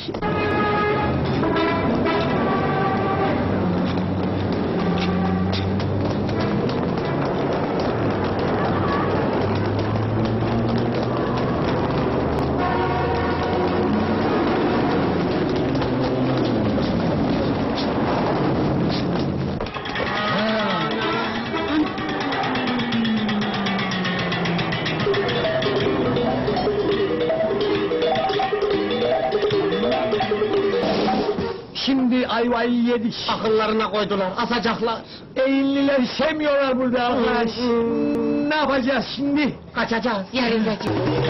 Şimdi ayvayı yedik. Akıllarına koydular, asacaklar. Eğilliler sevmiyorlar burada arkadaş. Ne yapacağız şimdi? Kaçacağız yerindeki.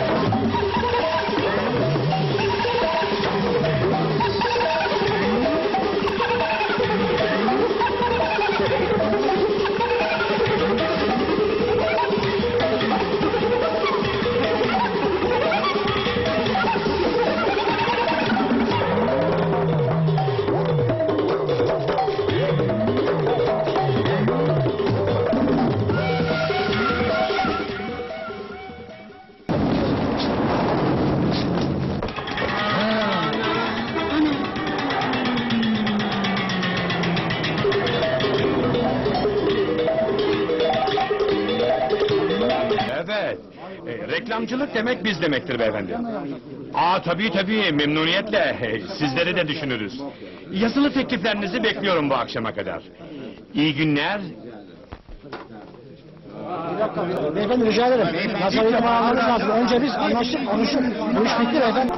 Evet. E, reklamcılık demek biz demektir beyefendi. Aa tabii tabii memnuniyetle. E, Sizleri de düşünürüz. Yazılı tekliflerinizi bekliyorum bu akşama kadar. İyi günler. Beyefendi rica ederim. Masayı tamamlamamız lazım. Önce biz anlaştık, konuştuk. Bu iş bitti beyefendi.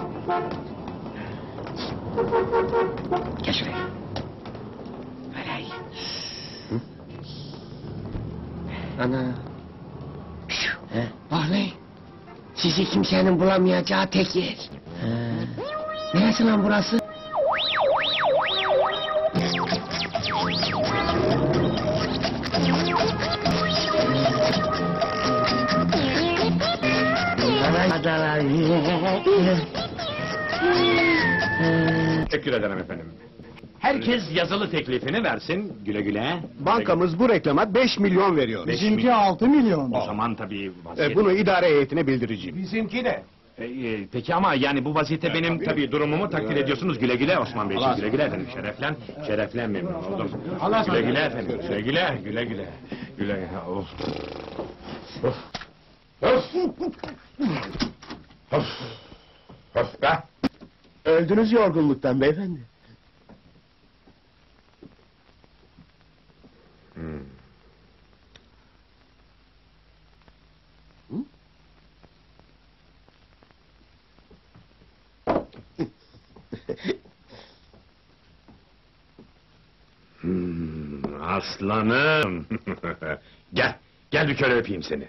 Gel şuraya. Alay. Ana. Şu. Bak ne? Sizi kimsenin bulamayacağı tek yer. Ha. Neresi lan burası? Teşekkür ederim efendim. Herkes yazılı teklifini versin. Güle güle. Bankamız bu reklama beş milyon veriyor. Beş milyon. altı milyon. O zaman tabii vaziyet... E, bunu idare heyetine bildireceğim. Bizimki de. E, e, peki ama yani bu vaziyette benim tabii durumumu takdir ediyorsunuz. Güle güle Osman Beyciğim. Güle güle efendim. Şereflen. Şereflen memnun oldum. Güle güle efendim. Güle güle. Güle güle. Güle. Of. Of. Of. Of. Of be. Öldünüz yorgunluktan beyefendi. Hmm. Hmm, aslanım. Gel, gel bir kere öpeyim seni.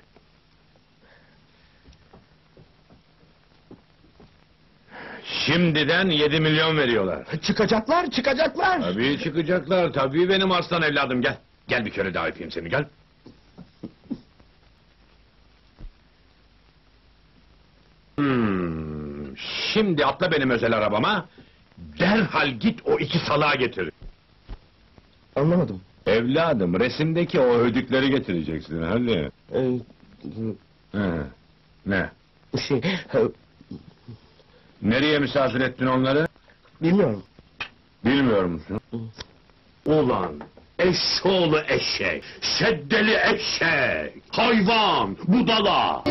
Şimdiden yedi milyon veriyorlar. Çıkacaklar, çıkacaklar. Tabii çıkacaklar, tabii benim aslan evladım, gel. Gel bir kere daha öpeyim seni, gel. Hmm, şimdi atla benim özel arabama. Derhal git o iki salağı getir. Anlamadım. Evladım, resimdeki o ödükleri getireceksin, hadi. Ee, He, ne? şey, e, Nereye misafir ettin onları? bilmiyorum. Bilmiyor musun? Ulan, eşşoğlu eşek, şeddeli eşek, hayvan, budala!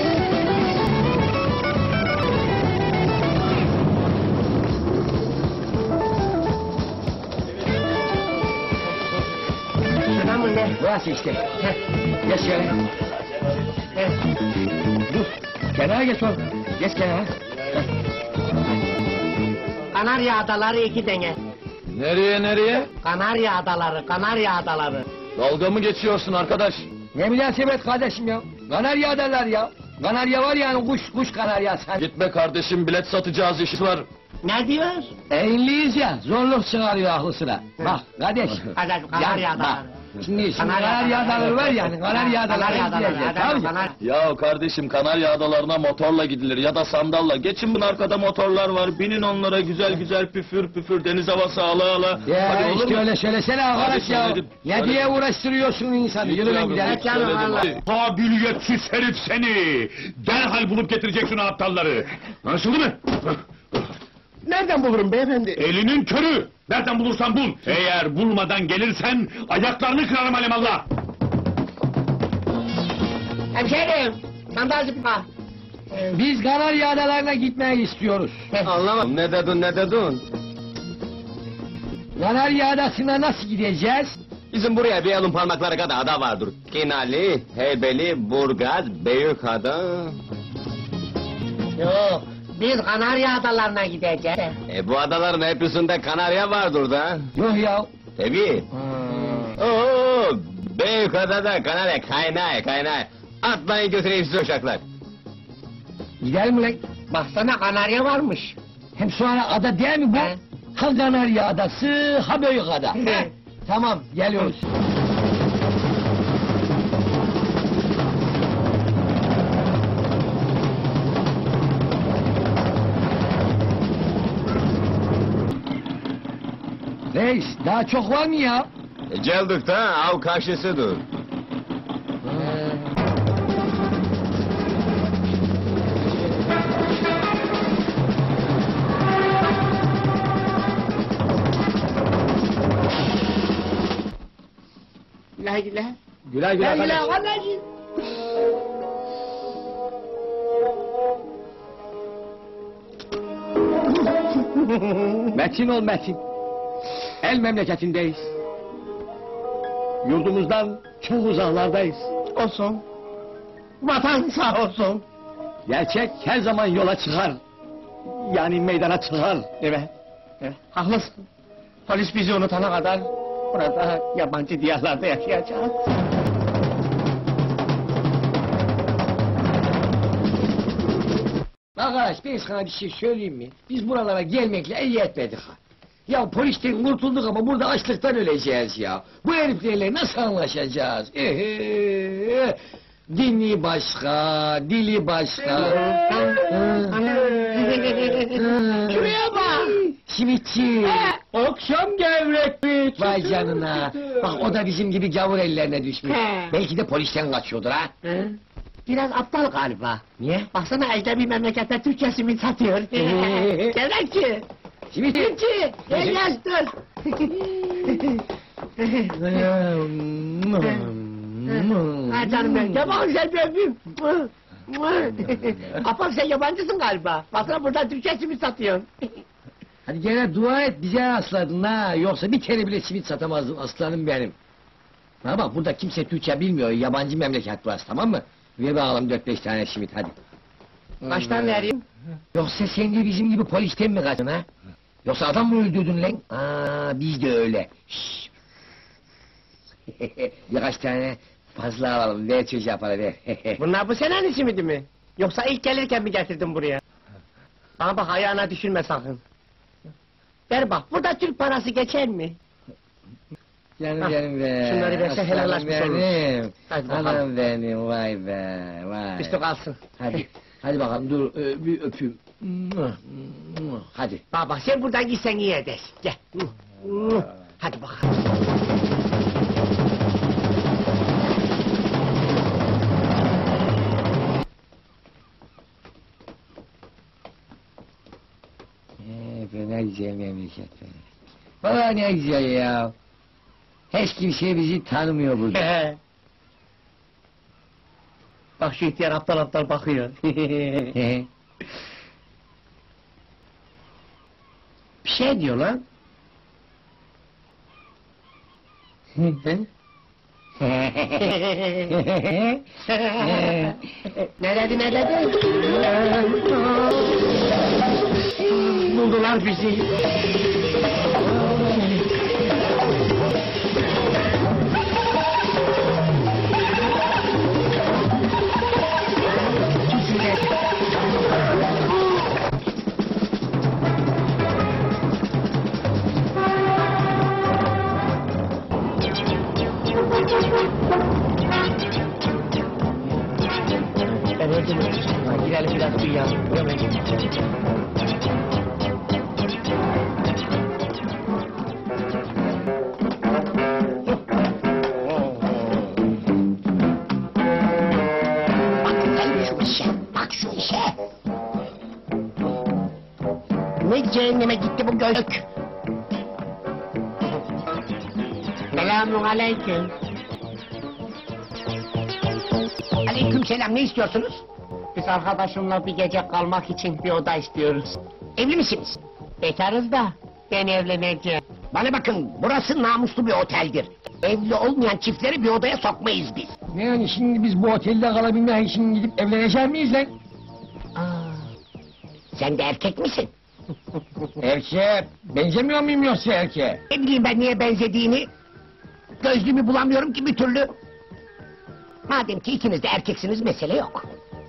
Şuradan mı ne? Burası işte. Heh. Geç şöyle. Heh. Dur. Kenara geç oğlum. Geç kenara. Kanarya Adaları iki tane. Nereye nereye? Kanarya Adaları, Kanarya Adaları. Dalga mı geçiyorsun arkadaş? Ne münasebet kardeşim ya. Kanarya derler ya. Kanarya var yani kuş, kuş kanaryası. Gitme kardeşim, bilet satacağız, iş var. Ne diyor? Eğinliyiz ya, zorluk çıkarıyor aklı sıra. Bak kardeş. Kardeş, Kanarya Ya, bak, Adaları. Şimdi, şimdi Kanarya Kanarya Adaları. adaları var yani, Kanarya adaları Kanarya Adaları, izleyeceğiz, Adaları, tamam mı? Kanarya. Ya kardeşim, Kanarya Adalarına motorla gidilir ya da sandalla. Geçin, bunun arkada motorlar var, binin onlara güzel güzel püfür püfür deniz havası ala ala. Ya Hadi olur işte mu? öyle söylesene arkadaş Hadi ya. söyledim, Ne söyledim. diye uğraştırıyorsun insanı, Git yürü ya, lan gidelim. git, söyledim, vallahi. hadi. Kabiliyetsiz herif seni! Derhal bulup getireceksin o aptalları! Anlaşıldı mı? Nereden bulurum beyefendi? Elinin körü! Nereden bulursan bul! Eğer bulmadan gelirsen ayaklarını kırarım alimallah! Hemşerim, sandalcı bir bak. Biz Kanarya adalarına gitmeyi istiyoruz. Anlamadım. Ne dedin, ne dedin? Kanarya adasına nasıl gideceğiz? Bizim buraya bir elin parmakları kadar ada vardır. Kinali, Heybeli, Burgaz, Büyükada. Yok, biz Kanarya Adalarına gideceğiz. E bu adaların hepsinde kanarya vardır da. Yok ya. Tabii. Oo, Büyükada'da kanarya kaynay kaynay. Atlayın götüreyim sizi uşaklar. Gidelim mi lan? Baksana Kanarya varmış. Hem sonra ada değil mi bu? He. Ha Kanarya adası, ha Büyük ada. He. Tamam, geliyoruz. Reis, daha çok var mı ya? E, geldik de av karşısıdır. Güle güle. Güle güle Güle güle kardeş. kardeşim. Metin ol Metin. El memleketindeyiz. Yurdumuzdan çok uzaklardayız. Olsun. Vatan sağ olsun. Gerçek her zaman yola çıkar. Yani meydana çıkar. Evet, evet, haklısın. Polis bizi unutana kadar burada yabancı diyarlarda yaşayacağız. Arkadaş ben sana bir şey söyleyeyim mi? Biz buralara gelmekle iyi etmedik ha. Ya polisten kurtulduk ama burada açlıktan öleceğiz ya. Bu heriflerle nasıl anlaşacağız? Ehe. Dini başka, dili başka. Şuraya bak! Simitçi. Akşam gevrek mi? Vay canına. Bak o da bizim gibi gavur ellerine düşmüş. He. Belki de polisten kaçıyordur ha. Biraz aptal galiba. Niye? Baksana ecnebi memlekette Türkçe simit satıyor. Gevrekçi! Simitçi! Gel gel dur! Ha canım benim, gel bakayım sen bir öpeyim. Aptal sen yabancısın galiba. Baksana burada Türkçe simit satıyor. Hadi gene dua et bize rastladın ha. Yoksa bir kere bile simit satamazdın aslanım benim. Ha bak burada kimse Türkçe bilmiyor. Yabancı memleket burası, tamam mı? Ver bakalım dört beş tane simit hadi. Kaç tane vereyim? Yoksa sen de bizim gibi polisten mi kaçtın ha? Yoksa adam mı öldürdün lan? Aa biz de öyle. Şşş. Birkaç tane fazla alalım. Ver çocuğa para ver. Bunlar bu senenin simidi mi? Yoksa ilk gelirken mi getirdin buraya? Bana bak ayağına düşürme sakın. Ver bak, burada Türk parası geçer mi? Canım Hah, benim be. şunları verse aslanım helallaşmış oluruz. benim. Hadi bakalım. Anam benim vay be vay. Üstü kalsın. Hadi. Hadi bakalım dur ö, bir öpeyim. Hadi. Baba sen buradan gitsen iyi edersin. Gel. Hadi bakalım. Ee, ne güzel memleket be. Valla ne güzel ya. Hiç kimse bizi tanımıyor burada. Bak şu ihtiyar aptal aptal bakıyor. Bir şey diyor lan. Ne dedi ne dedi? Buldular bizi. Ben öldüm. Girelim biraz uyuyalım. Hemen. Bak şu işe. Ne cehenneme gitti bu gök. Selamun aleyküm. Aleyküm selam, ne istiyorsunuz? Biz arkadaşımla bir gece kalmak için bir oda istiyoruz. Evli misiniz? Bekarız da, ben evleneceğim. Bana bakın, burası namuslu bir oteldir. Evli olmayan çiftleri bir odaya sokmayız biz. Ne yani şimdi biz bu otelde kalabilmek için gidip evlenecek miyiz lan? Aa, sen de erkek misin? Erkeğe benzemiyor muyum yoksa erkeğe? Ne bileyim ben niye benzediğini? Gözlüğümü bulamıyorum ki bir türlü. Madem ki ikiniz de erkeksiniz, mesele yok.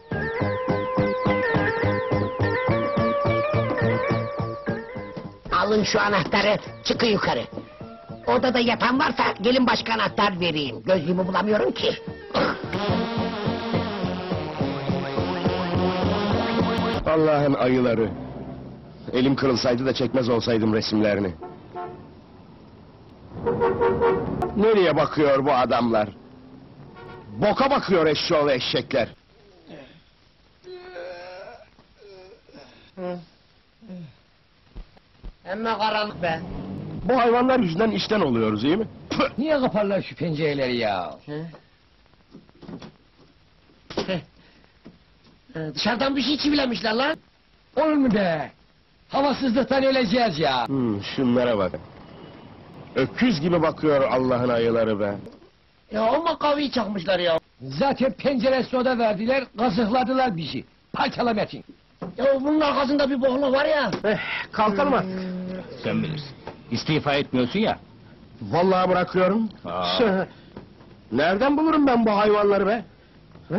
Alın şu anahtarı, çıkın yukarı. Odada yatan varsa gelin başka anahtar vereyim. Gözlüğümü bulamıyorum ki. Allah'ın ayıları. Elim kırılsaydı da çekmez olsaydım resimlerini. Nereye bakıyor bu adamlar? Boka bakıyor eşşoğlu eşekler. Emme karanlık be. Bu hayvanlar yüzünden işten oluyoruz, iyi mi? Niye kaparlar şu pencereleri ya? Dışarıdan bir şey çivilemişler lan. Olur mu be? Havasızlıktan öleceğiz ya. Hmm, şunlara bak. Öküz gibi bakıyor Allah'ın ayıları be. Ya ama kahveyi çakmışlar ya. Zaten pencere soda verdiler, kazıkladılar bizi. Parçala Metin. Ya bunun arkasında bir boğuluk var ya. Eh, kalkalım artık. Sen bilirsin. İstifa etmiyorsun ya. Vallahi bırakıyorum. Aa. Nereden bulurum ben bu hayvanları be? Hı?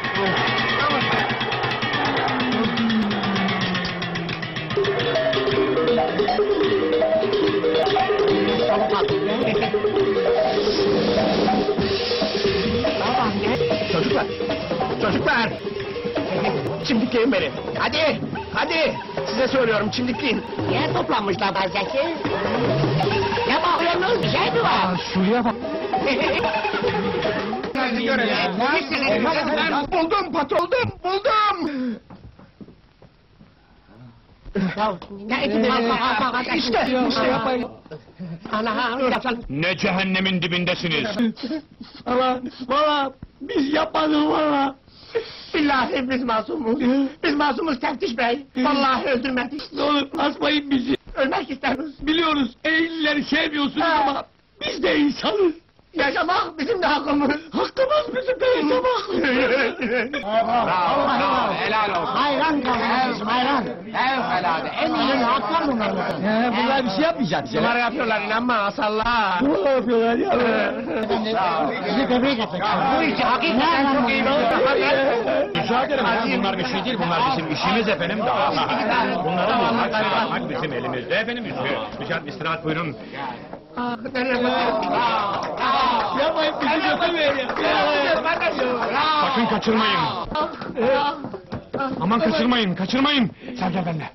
Çocuklar, çocuklar! Çimdikleyin beni. Hadi, hadi! Size söylüyorum, çimdikleyin. Niye toplanmışlar ben Zeki? Ne bakıyorsunuz? Bir şey mi var? Şuraya bak. Buldum patron, buldum, buldum! Ya ne etimi alma alma alma. İşte, işte yapayım. Ana yapalım. Ne cehennemin dibindesiniz? Ama valla biz yapmadık valla. Billahi biz masumuz. Biz masumuz teftiş bey. Vallahi öldürmedik. Ne olur asmayın bizi. Ölmek isteriz. Biliyoruz, eğlileri sevmiyorsunuz Ha. ama biz de insanız. Yaşamak bizim de hakkımız. Hakkımız bizim de yaşamak. Bravo, bravo, helal olsun. Hayran kalmışız, hayran. Fevkalade. En iyi haklar bunlar mısın? He, bunlar bir şey yapmayacak bize. Bunlar yapıyorlar, inanma, asallar. Ne yapıyorlar ya? Bizi tebrik etmek. Bu işi hakikaten çok iyi Rica ederim ya, bunlar bir şey değil, bunlar bizim işimiz efendim. Bunları bulmak, yapmak bizim elimizde efendim. Müsaade istirahat buyurun. Yapmayın bizi götürmeyin ya. Sakın kaçırmayın. Aman kaçırmayın, kaçırmayın. Sen gel benimle.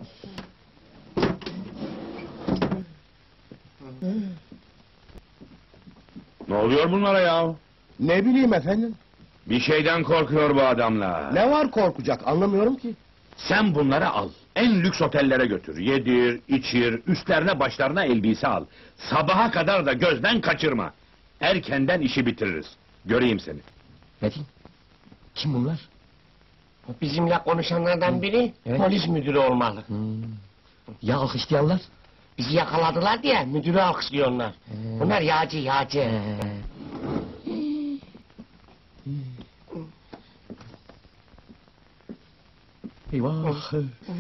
Ne oluyor bunlara ya? Ne bileyim efendim, Bir şeyden korkuyor bu adamlar. ne var korkacak anlamıyorum ki. Sen bunları al. En lüks otellere götür. Yedir, içir, üstlerine başlarına elbise al. Sabaha kadar da gözden kaçırma. Erkenden işi bitiririz. Göreyim seni. Metin, kim bunlar? Bizimle konuşanlardan biri polis müdürü olmalı. Ya alkışlayanlar? Bizi yakaladılar diye müdürü alkışlıyorlar. Bunlar yağcı yağcı. Eyvah!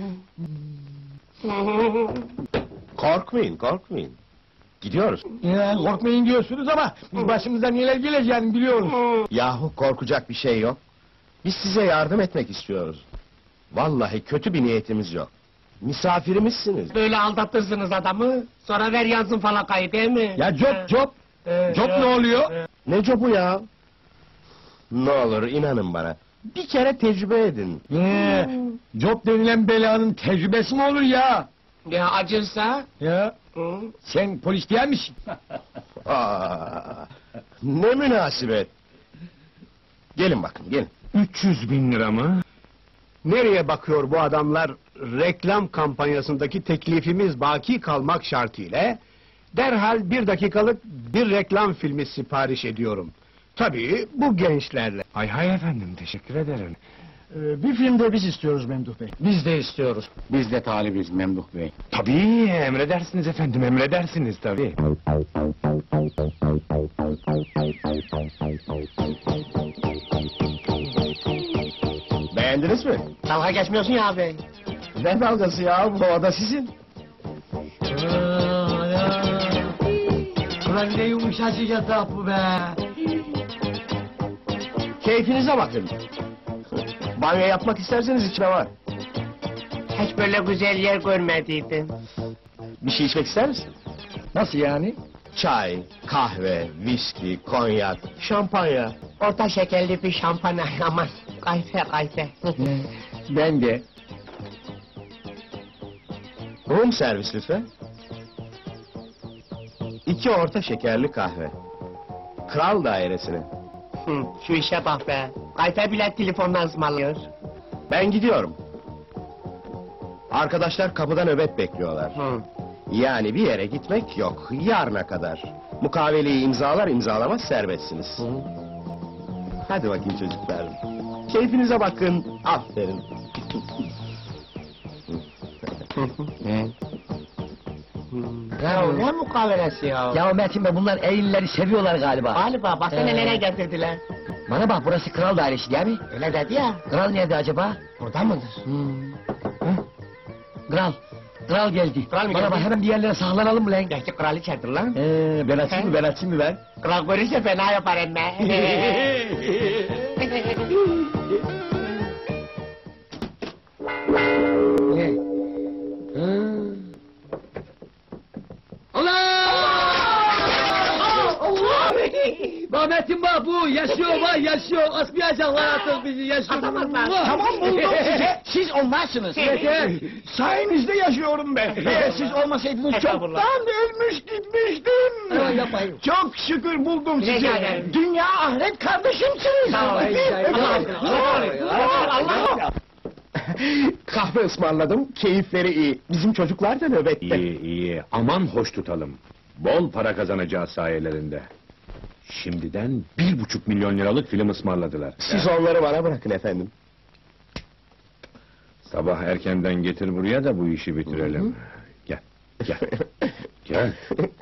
Korkmayın, korkmayın. Gidiyoruz. Ya, korkmayın diyorsunuz ama biz başımıza neler geleceğini biliyoruz. Yahu korkacak bir şey yok. Biz size yardım etmek istiyoruz. Vallahi kötü bir niyetimiz yok. Misafirimizsiniz. Böyle aldatırsınız adamı, sonra ver yansın falakayı değil mi? Ya cop cop. Ee, Cop ne oluyor? Ne cobu ya? Ne olur inanın bana. Bir kere tecrübe edin. Ee, cop denilen belanın tecrübesi mi olur ya? Ya acırsa? Ya Hı? sen polis değil misin? Aa, ne münasebet. Gelin bakın, gelin. üç yüz bin lira mı? Nereye bakıyor bu adamlar? Reklam kampanyasındaki teklifimiz baki kalmak şartıyla derhal bir dakikalık bir reklam filmi sipariş ediyorum. Tabii bu gençlerle. Hay hay efendim, teşekkür ederim. Ee, bir filmde biz istiyoruz Memduh Bey. Biz de istiyoruz. Biz de talibiz Memduh Bey. Tabii, emredersiniz efendim, emredersiniz tabii. Beğendiniz mi? Dalga geçmiyorsun ya abi. Ne dalgası ya? Bu oda sizin. Aa, ya. Ulan ne yumuşacık yatak bu be. Keyfinize bakın. Banyo yapmak isterseniz içine var. Hiç böyle güzel yer görmediydim. Bir şey içmek ister misin? Nasıl yani? Çay, kahve, viski, konyak, şampanya. Orta şekerli bir şampanya aman. Kayfe kayfe. Ben de. Room servis lütfen. İki orta şekerli kahve. Kral dairesine. Hı, şu işe bak be. Kayfe bile telefonla ısmarlıyor. Ben gidiyorum. Arkadaşlar kapıda nöbet bekliyorlar. Hı. Yani bir yere gitmek yok. Yarına kadar. Mukaveleyi imzalar imzalamaz serbestsiniz. Hadi bakayım çocuklar. Keyfinize bakın. Aferin. Ya ne mukavelesi ya? Ya Metin Bey bunlar eğilleri seviyorlar galiba. Galiba baksana Ee. nereye getirdiler. Bana bak, burası kral dairesi değil mi? Öyle dedi ya. Kral nerede acaba? Burada mıdır? Hmm. Hı? Kral, kral geldi. Kral mı Bana geldi? bak, hemen bir yerlere saklanalım mı lan? Belki kralı çağırdır lan. Ee, ben açayım mı, ben açayım mı ben? Kral görürse fena yapar emme. Ne? Hı. Mehmet'im bak bu, yaşıyor bak, yaşıyor. Asmayacaklar artık bizi, yaşıyor. Tamam buldum size. Siz olmazsınız. Yeter. Sayenizde yaşıyorum ben. Eğer siz olmasaydınız çoktan ölmüş gitmiştim. Aa, yapmayın. Çok şükür buldum sizi. Rica ederim. Dünya ahiret kardeşimsiniz. Sağ ol, rica ederim. Allah Allah. Kahve ısmarladım, keyifleri iyi. Bizim çocuklar da nöbette. İyi iyi, aman hoş tutalım. Bol para kazanacağız sayelerinde. Şimdiden bir buçuk milyon liralık film ısmarladılar. Siz onları bana bırakın efendim. Sabah erkenden getir buraya da bu işi bitirelim. Gel, gel, gel.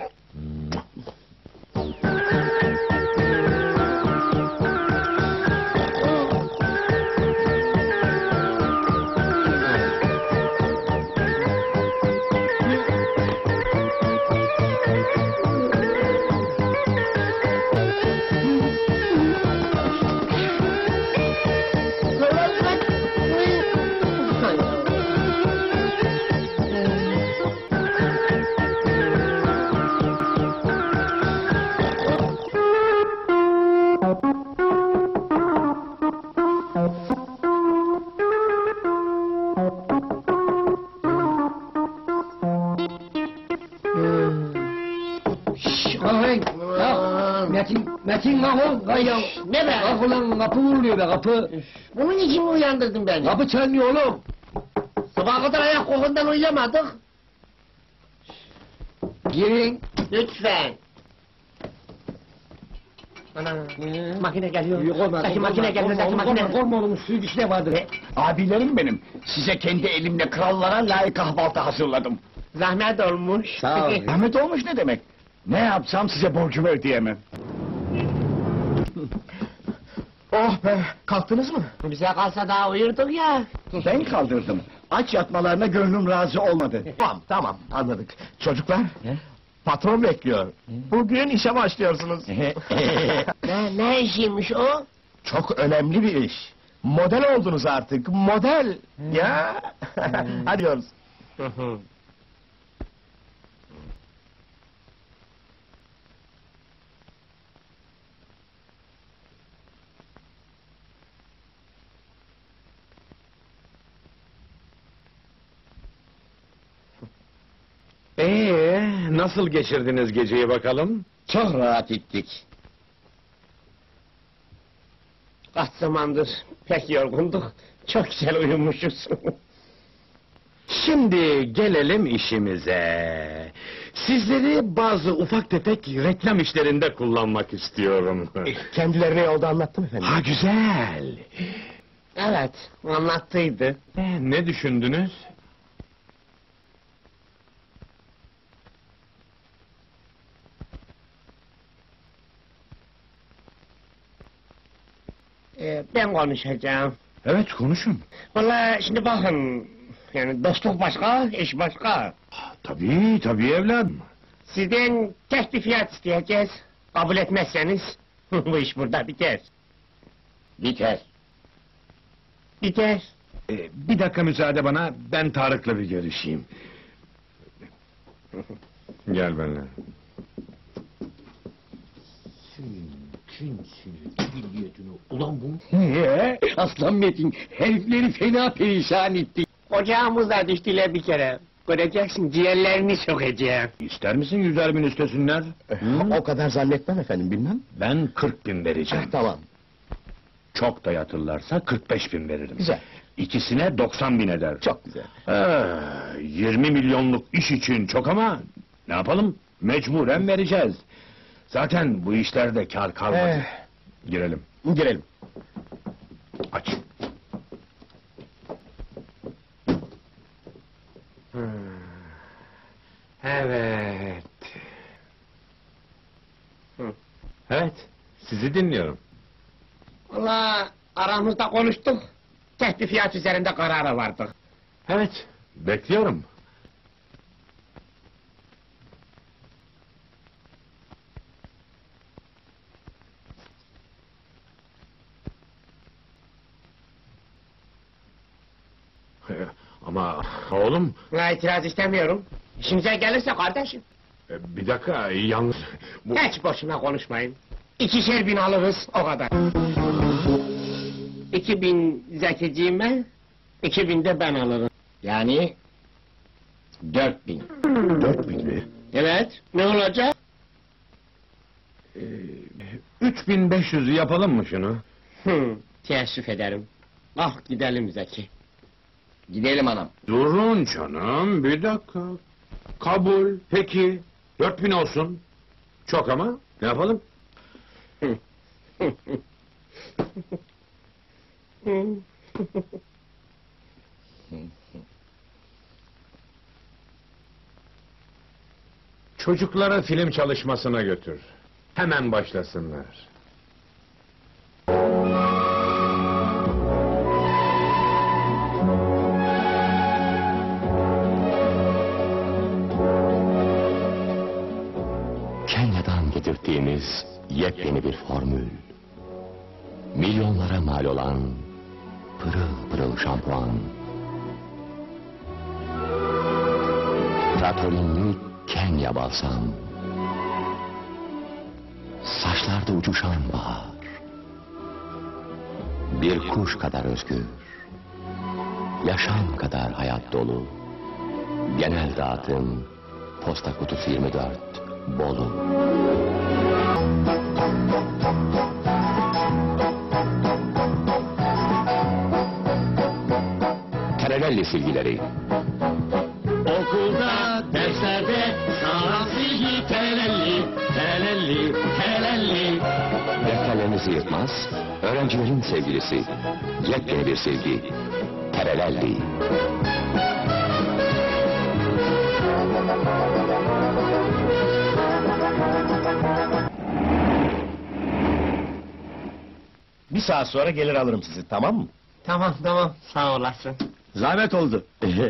Kahve, kalk. Metin, Metin kalk oğlum, kalk ya. Ne be? Kalk ulan, kapı vuruluyor be, kapı. Bunun için mi uyandırdın beni? Kapı çalmıyor oğlum. Sabaha kadar ayak kokundan uyuyamadık. Girin. Lütfen. Ana, makine geliyor. Yok olma, Daki korkma, makine geliyor, korkma, daki korkma, makine. korkma oğlum, suyu dişine vardır. Abilerim benim. Size kendi elimle krallara layık kahvaltı hazırladım. Zahmet olmuş. Sağ ol. Rahmet olmuş ne demek? Ne yapsam size borcumu ödeyemem. Oh be, kalktınız mı? Bize kalsa daha uyurduk ya. Ben kaldırdım. Aç yatmalarına gönlüm razı olmadı. Tamam, tamam, anladık. Çocuklar, patron bekliyor. Bugün işe başlıyorsunuz. Ne, ne işiymiş o? Çok önemli bir iş. Model oldunuz artık, model. Ya, hadi diyoruz. Ee, nasıl geçirdiniz geceyi bakalım? Çok rahat ettik. Kaç zamandır pek yorgunduk. Çok güzel uyumuşuz. Şimdi gelelim işimize. Sizleri bazı ufak tefek reklam işlerinde kullanmak istiyorum. Kendilerine yolda anlattım efendim. Ha güzel. Evet, anlattıydı. Ee, ne düşündünüz? Ee, ben konuşacağım. Evet konuşun. Vallahi şimdi bakın, yani dostluk başka, iş başka. Tabii tabii evladım. Sizden tek bir fiyat isteyeceğiz. Kabul etmezseniz bu iş burada biter. Biter. Biter. Ee, bir dakika müsaade bana, ben Tarık'la bir görüşeyim. Gel benimle. Ulan bu ne? Aslan Metin, herifleri fena perişan etti. Ocağımıza düştüler bir kere. Göreceksin, ciğerlerini sokacağım. İster misin yüzer bin üstesinler? O kadar zannetmem efendim, bilmem. Ben kırk bin vereceğim. Tamam, Çok da yatırlarsa kırk beş bin veririm. güzel, İkisine doksan bin eder. çok güzel. Ee, yirmi milyonluk iş için çok ama ne yapalım? Mecburen vereceğiz. Zaten bu işlerde kar kalmadı. Girelim. Girelim. Aç. Evet. Evet, sizi dinliyorum. Valla aramızda konuştuk. Tek bir fiyat üzerinde karara vardık. Evet, bekliyorum. Ama oğlum, Ya itiraz istemiyorum. İşinize gelirse kardeşim. bir dakika, yalnız... Bu... Hiç boşuna konuşmayın. İkişer bin alırız, o kadar. İki bin Zekiciğime, iki bin de ben alırım. Yani dört bin. Dört bin mi? Evet, ne olacak? Üç bin beş yüz yapalım mı şunu? Hı, teessüf ederim. Kalk gidelim Zeki. Gidelim anam. Durun canım, bir dakika. Kabul, peki. Dört bin olsun. Çok ama, ne yapalım? Çocuklara film çalışmasına götür. Hemen başlasınlar. Kenya'dan getirdiğimiz yepyeni bir formül. Milyonlara mal olan pırıl pırıl şampuan. Ratolinli Kenya balsam. Saçlarda uçuşan bahar. Bir kuş kadar özgür. Yaşam kadar hayat dolu. Genel dağıtım Posta Kutusu yirmi dört Bolu. Terelelli silgileri. Okulda, derslerde, sağlam silgi telelli, telelli, telelli. Defterlerinizi yırtmaz, öğrencilerin sevgilisi. Yepyeni bir silgi. Terelelli. Bir saat sonra gelir alırım sizi, tamam mı? Tamam tamam, sağ olasın. Zahmet oldu.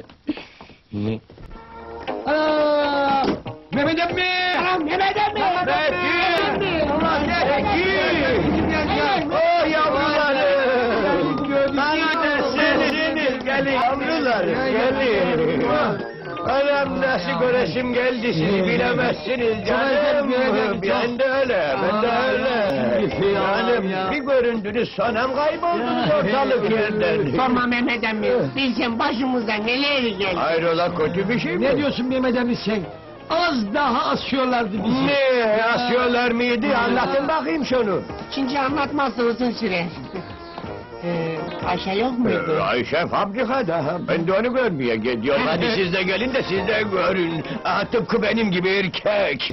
Aa, Mehmet emmi! Tamam, Mehmet emmi! Zeki! Ulan Zeki! Oh yavrularım! Bana deseniz gelin yavrularım, gelin! Anam nasıl göresim geldi siz bilemezsiniz canım. Ben de öyle, ben de öyle. Canım bir göründünüz sonam kayboldunuz ortalık yerden. Sorma Mehmet emmi, bilsen başımıza neler geldi. Hayrola kötü bir şey mi? Ne diyorsun Mehmet emmi sen? Az daha asıyorlardı bizi. Ne asıyorlar mıydı? Anlatın bakayım şunu. Şimdi anlatmazsa uzun süre. Ee, Ayşe yok muydu? Ee, Ayşe fabrikada. Ben de onu görmeye gidiyorum. Hadi siz de gelin de siz de görün. Aa, tıpkı benim gibi erkek.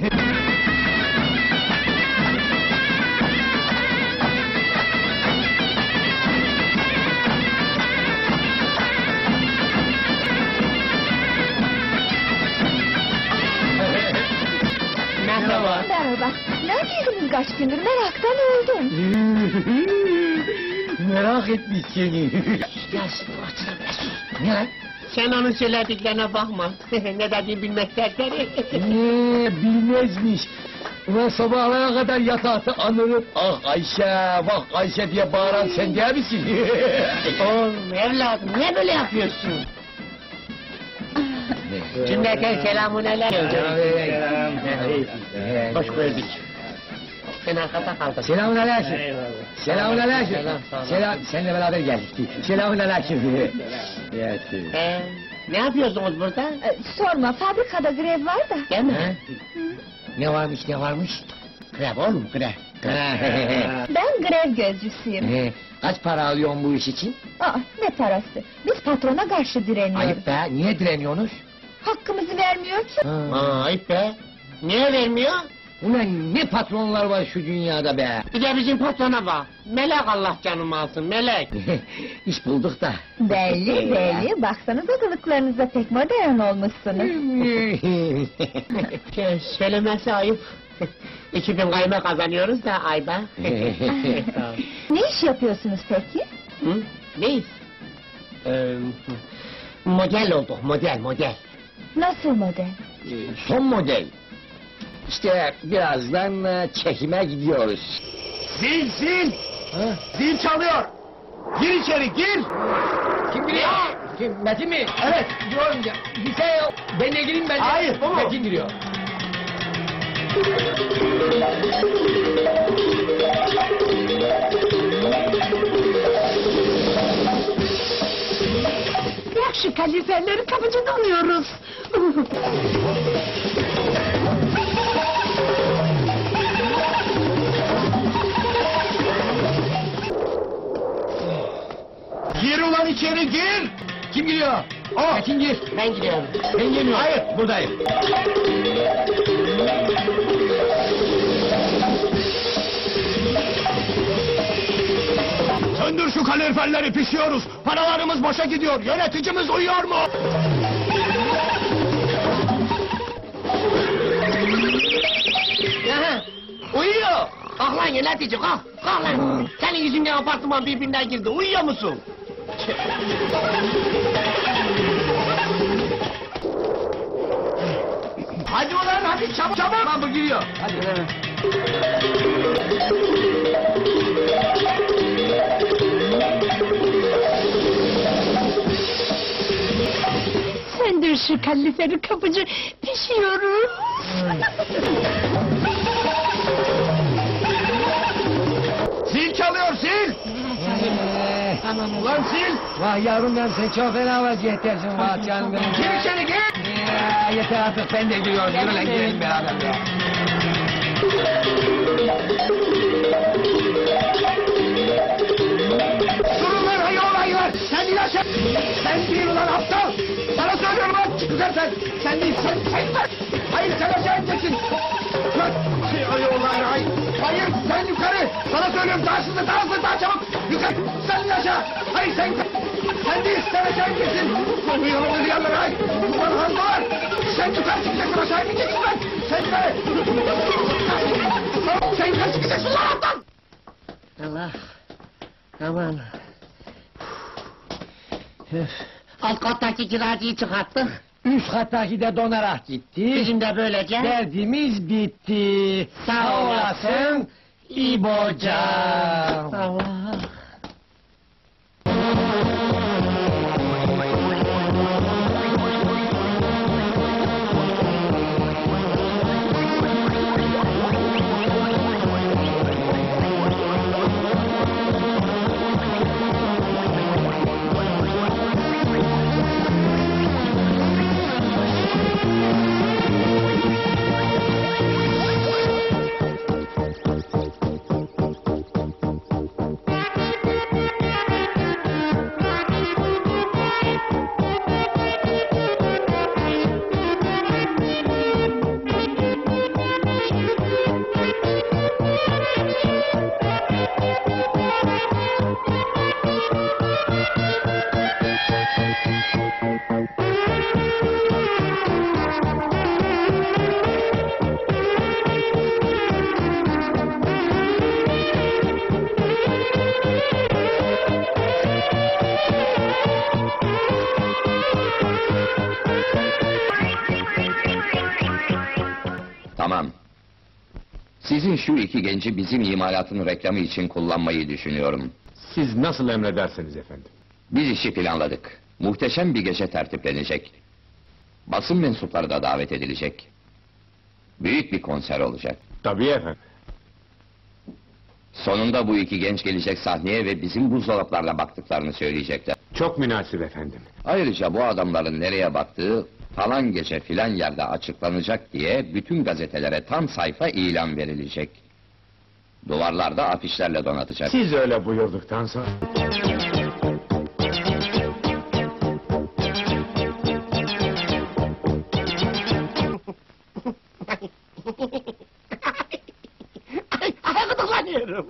Merhaba. Merhaba. Neredeydiniz kaç gündür? Meraktan öldüm. Merak etmiş seni. Ya şunu açsana be sus. Ne lan? Sen onun söylediklerine bakma. Ne dediğini bilmek dertleri. Eee bilmezmiş. Ulan sabahlara kadar yatakta anırıp ah Ayşe bak Ayşe diye bağıran sen değil misin? Oğlum evladım niye böyle yapıyorsun? Cümleten selamun aleyküm. Hoş gördük. Sen arkada kaldın. Selamun aleyküm. Selamun aleyküm. Selam, sağ ol. Selam, seninle beraber geldik. Selamun aleyküm. Evet. Ee, ne yapıyorsunuz burada? Ee, sorma, fabrikada grev var da. Değil mi? Ha? Ne varmış ne varmış? Grev oğlum grev. Ben grev gözcüsüyüm. Ee, kaç para alıyorsun bu iş için? Aa, ne parası? Biz patrona karşı direniyoruz. Ayıp be, niye direniyorsunuz? Hakkımızı vermiyor ki. Aa, ayıp be. Niye vermiyor? Ulan ne patronlar var şu dünyada be! Bir de bizim patrona bak. Melek Allah canımı alsın melek. İş bulduk da. Belli belli. Baksanıza kılıklarınıza pek modern olmuşsunuz. Şey, söylemesi ayıp. İki bin kayma kazanıyoruz da ayda. Ne iş yapıyorsunuz peki? Hı? Neyiz? Ee, model olduk, model, model. Nasıl model? Son model. İşte birazdan e, çekime gidiyoruz. Zil zil! Zil çalıyor! Gir içeri gir! Kim giriyor? Kim? Metin mi? Evet! Diyorum ya. Bir şey yok. Ben de gireyim ben de. Hayır, bu mu? Metin giriyor. Bırak şu kaliferleri kapıcı donuyoruz. Gir ulan içeri gir! Kim giriyor? O! Metin gir. Ben gidiyorum. Ben girmiyorum. Hayır buradayım. Söndür şu kaloriferleri pişiyoruz. Paralarımız boşa gidiyor. Yöneticimiz uyuyor mu? Aha, uyuyor. Kalk lan yönetici, kalk. Kalk lan. Senin yüzünden apartman birbirine girdi. Uyuyor musun? Hadi ulan hadi çabuk çabuk. Tamam bu giriyor. Hadi. Söndür şu kaloriferi kapıcı. Pişiyoruz. Zil çalıyor zil. Tamam Ulan sil! Vah yavrum ben sen çok fena vaziyettesin vah canım benim. Gir içeri gir! Ya, yeter artık ben de giriyorum. Yürü lan girelim beraber ya. Durun lan hayır olaylar! Sen değil aşağı! Sen değil ulan aptal! Sana söylüyorum lan! Çık yukarı sen! Sen değil sen! Sen sen! Hayır sen aşağı ineceksin! Lan! Hayır hayır olaylar hayır! Hayır sen yukarı! Sana söylüyorum daha hızlı daha hızlı daha çabuk! Yukarı! Sen değil aşağı! Hayır sen! Sen değil sen aşağı ineceksin! Uyuyor uyuyorlar hayır! Ulan hızlılar! Sen yukarı çıkacaksın aşağı ineceksin lan! Sen yukarı! Sen yukarı çıkacaksın lan aptal! Allah. Aman. Üf. Alt kattaki kiracıyı çıkarttık. Üst kattaki de donarak gitti. Bizim de böylece. Derdimiz bitti. Sağ olasın, İbocan. Allah. Tamam. Sizin şu iki genci bizim imalatın reklamı için kullanmayı düşünüyorum. Siz nasıl emredersiniz efendim? Biz işi planladık. Muhteşem bir gece tertiplenecek. Basın mensupları da davet edilecek. Büyük bir konser olacak. Tabii efendim. Sonunda bu iki genç gelecek sahneye ve bizim buzdolaplarla baktıklarını söyleyecekler. Çok münasip efendim. Ayrıca bu adamların nereye baktığı falan gece filan yerde açıklanacak diye bütün gazetelere tam sayfa ilan verilecek. Duvarlarda afişlerle donatacak. Siz öyle buyurduktan sonra... Ay, ay gıdıklanıyorum.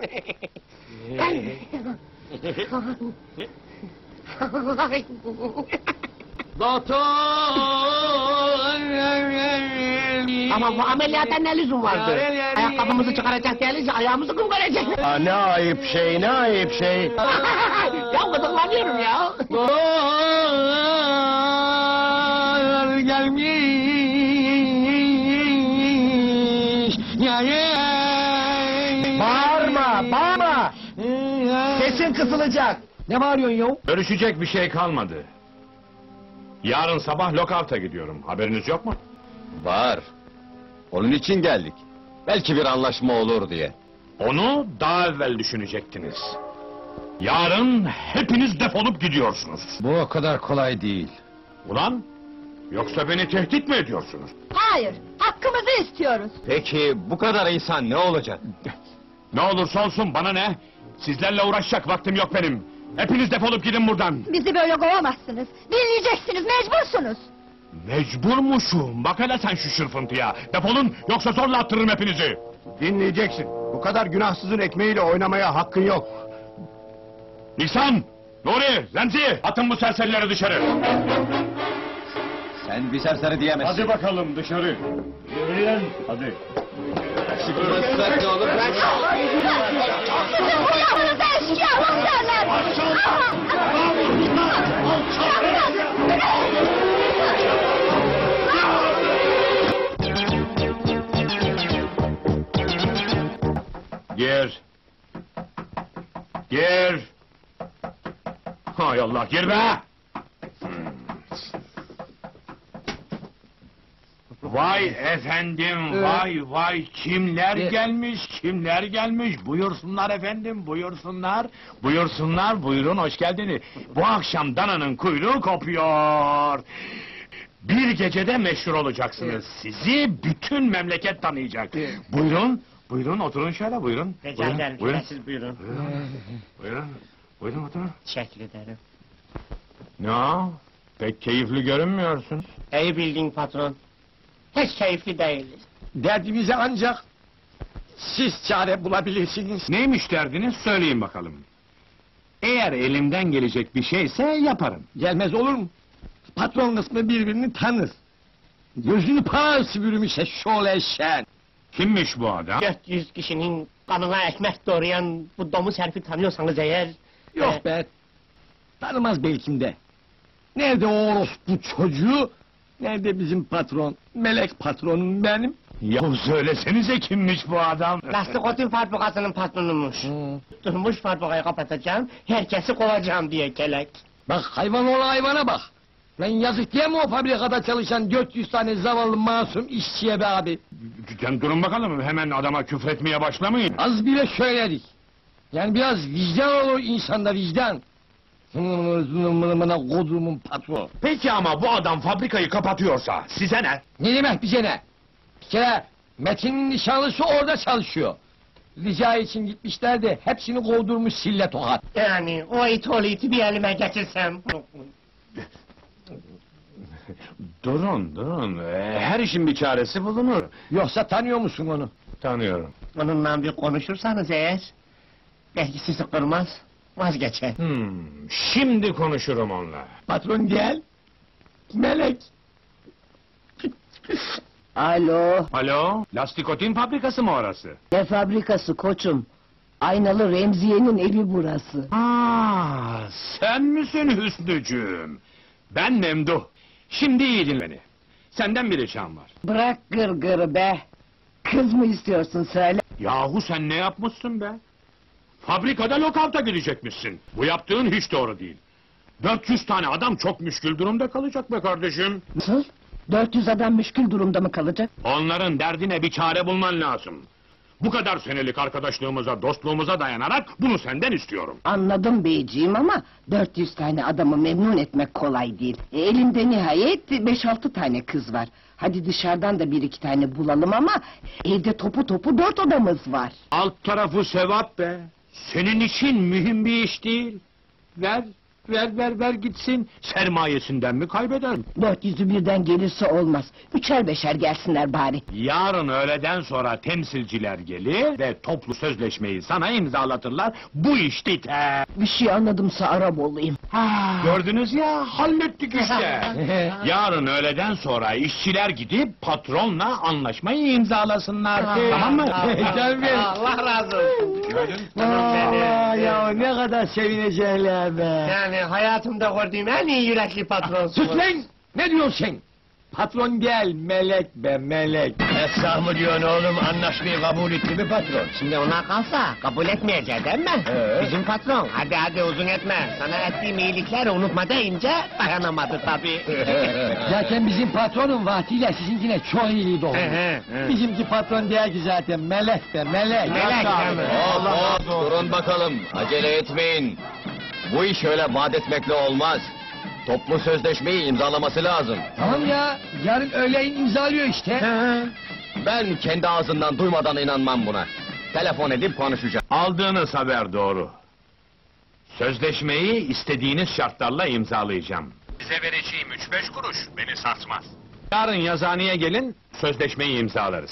Ay. Ama bu ameliyatta ne lüzum vardı? Ayakkabımızı çıkaracak değiliz, ayağımızı kumkaracak. Aa, ne ayıp şey, ne ayıp şey. Ya gıdıklanıyorum ya. Gelmiş. Bağırma, bağırma! Sesin kısılacak! Ne bağırıyorsun ya? Görüşecek bir şey kalmadı. Yarın sabah lokavta gidiyorum. Haberiniz yok mu? Var. Onun için geldik. Belki bir anlaşma olur diye. Onu daha evvel düşünecektiniz. Yarın hepiniz defolup gidiyorsunuz. Bu o kadar kolay değil. Ulan, yoksa beni tehdit mi ediyorsunuz? Hayır, hakkımızı istiyoruz. Peki bu kadar insan ne olacak? Ne olursa olsun bana ne? Sizlerle uğraşacak vaktim yok benim. Hepiniz defolup gidin buradan. Bizi böyle kovamazsınız. Dinleyeceksiniz, mecbursunuz. Mecburmuşum. Bak hele sen şu şırfıntıya. Defolun, yoksa zorla attırırım hepinizi. Dinleyeceksin. Bu kadar günahsızın ekmeğiyle oynamaya hakkın yok. Nisan, Nuri, Remzi, atın bu serserileri dışarı. Sen bir serseri diyemezsin. Hadi bakalım dışarı. Yürüyün, hadi. Çıkmazsak ne olur? Sizin bu yapınıza eşkıya muhtarlar! Gir. Gir. Hay Allah, gir be! Vay efendim, vay vay, kimler gelmiş, kimler gelmiş, buyursunlar efendim, buyursunlar, buyursunlar, buyurun, hoş geldiniz. Bu akşam dananın kuyruğu kopuyor. Bir gecede meşhur olacaksınız, sizi bütün memleket tanıyacak. Buyurun, buyurun, oturun şöyle, buyurun. Rica ederim, buyurun. siz buyurun. Buyurun, buyurun oturun. Teşekkür ederim. Ne o? Pek keyifli görünmüyorsun. İyi bildin patron. Hiç keyifli değiliz. Derdimize ancak siz çare bulabilirsiniz. Neymiş derdiniz, söyleyin bakalım. Eğer elimden gelecek bir şeyse yaparım. Gelmez olur mu? Patron kısmı birbirini tanır. Gözünü parası bürümüş eşşoğlu eşeğin. Kimmiş bu adam? dört yüz kişinin kanına ekmek doğrayan bu domuz herifi tanıyorsanız eğer... Yok be, tanımaz belki de. Nerede o orospu çocuğu? Nerede bizim patron? Melek patronum benim. Yahu söylesenize kimmiş bu adam? Lastik otil fabrikasının patronumuş. Durmuş fabrikayı kapatacağım, herkesi kovacağım diye kelek. Bak hayvan oğlu hayvana bak. Lan yazık diye mi o fabrikada çalışan dört yüz tane zavallı masum işçiye be abi? Sen durun bakalım, hemen adama küfretmeye başlamayın. Az bile söyledik. Yani biraz vicdan olur insanda, vicdan. Mına kodumun patronu. Peki ama bu adam fabrikayı kapatıyorsa size ne? Ne demek bize ne? Bir kere Metin'in nişanlısı orada çalışıyor. Rica için gitmişler de hepsini kovdurmuş sille tokat. Yani o it oğlu iti bir elime geçirsem... Durun, durun. Ee, her işin bir çaresi bulunur. Yoksa tanıyor musun onu? Tanıyorum. Onunla bir konuşursanız eğer... Belki sizi kırmaz, vazgeçer. Hmm, şimdi konuşurum onunla. Patron gel. Melek. Alo, Alo, Lastikotin fabrikası mı orası? ne fabrikası koçum? Aynalı Remziye'nin evi burası. Aa, sen misin Hüsnücüğüm? Ben Memduh. Şimdi iyi dinle beni. Senden bir ricam var. Bırak gırgırı be. Kız mı istiyorsun söyle. Yahu sen ne yapmışsın be? Fabrikada lokavta girecekmişsin. Bu yaptığın hiç doğru değil. dört yüz tane adam çok müşkül durumda kalacak be kardeşim. Nasıl? dört yüz adam müşkül durumda mı kalacak? Onların derdine bir çare bulman lazım. Bu kadar senelik arkadaşlığımıza, dostluğumuza dayanarak bunu senden istiyorum. Anladım beyciğim ama dört yüz tane adamı memnun etmek kolay değil. E, elimde nihayet beş altı tane kız var. Hadi dışarıdan da bir iki tane bulalım ama evde topu topu dört odamız var. Alt tarafı sevap be. Senin için mühim bir iş değil. Ver, Ver ver ver gitsin. Sermayesinden mi kaybeder? Dört yüzü birden gelirse olmaz. Üçer beşer gelsinler bari. Yarın öğleden sonra temsilciler gelir ve toplu sözleşmeyi sana imzalatırlar. Bu iş biter. Bir şey anladımsa Arap olayım. Gördünüz ya, hallettik işte. Yarın öğleden sonra işçiler gidip patronla anlaşmayı imzalasınlar. Tamam mı? Allah razı olsun. Gördün? Aa, ya ne kadar sevinecekler be. Yani hayatımda gördüğüm en iyi yürekli patronsun. Sus lan! Ne diyorsun sen? Patron gel, melek be melek. Esra mı diyorsun oğlum, anlaşmayı kabul etti mi patron? Şimdi ona kalsa kabul etmeyecek değil mi? Ee? Bizim patron hadi hadi uzun etme. Sana ettiğim iyilikleri unutma deyince dayanamadı tabii. Zaten bizim patronun vaktiyle sizinkine çok iyiydi oldu. Bizimki patron değil ki zaten, melek be melek. Melek Hatta- mi? Hop hop, durun bakalım, acele etmeyin. Bu iş öyle vaat etmekle olmaz. Toplu sözleşmeyi imzalaması lazım. Tamam ya, yarın öğleyin imzalıyor işte. Ben kendi ağzından duymadan inanmam buna. Telefon edip konuşacağım. Aldığınız haber doğru. Sözleşmeyi istediğiniz şartlarla imzalayacağım. Size vereceğim üç beş kuruş beni sarsmaz. Yarın yazıhaneye gelin, sözleşmeyi imzalarız.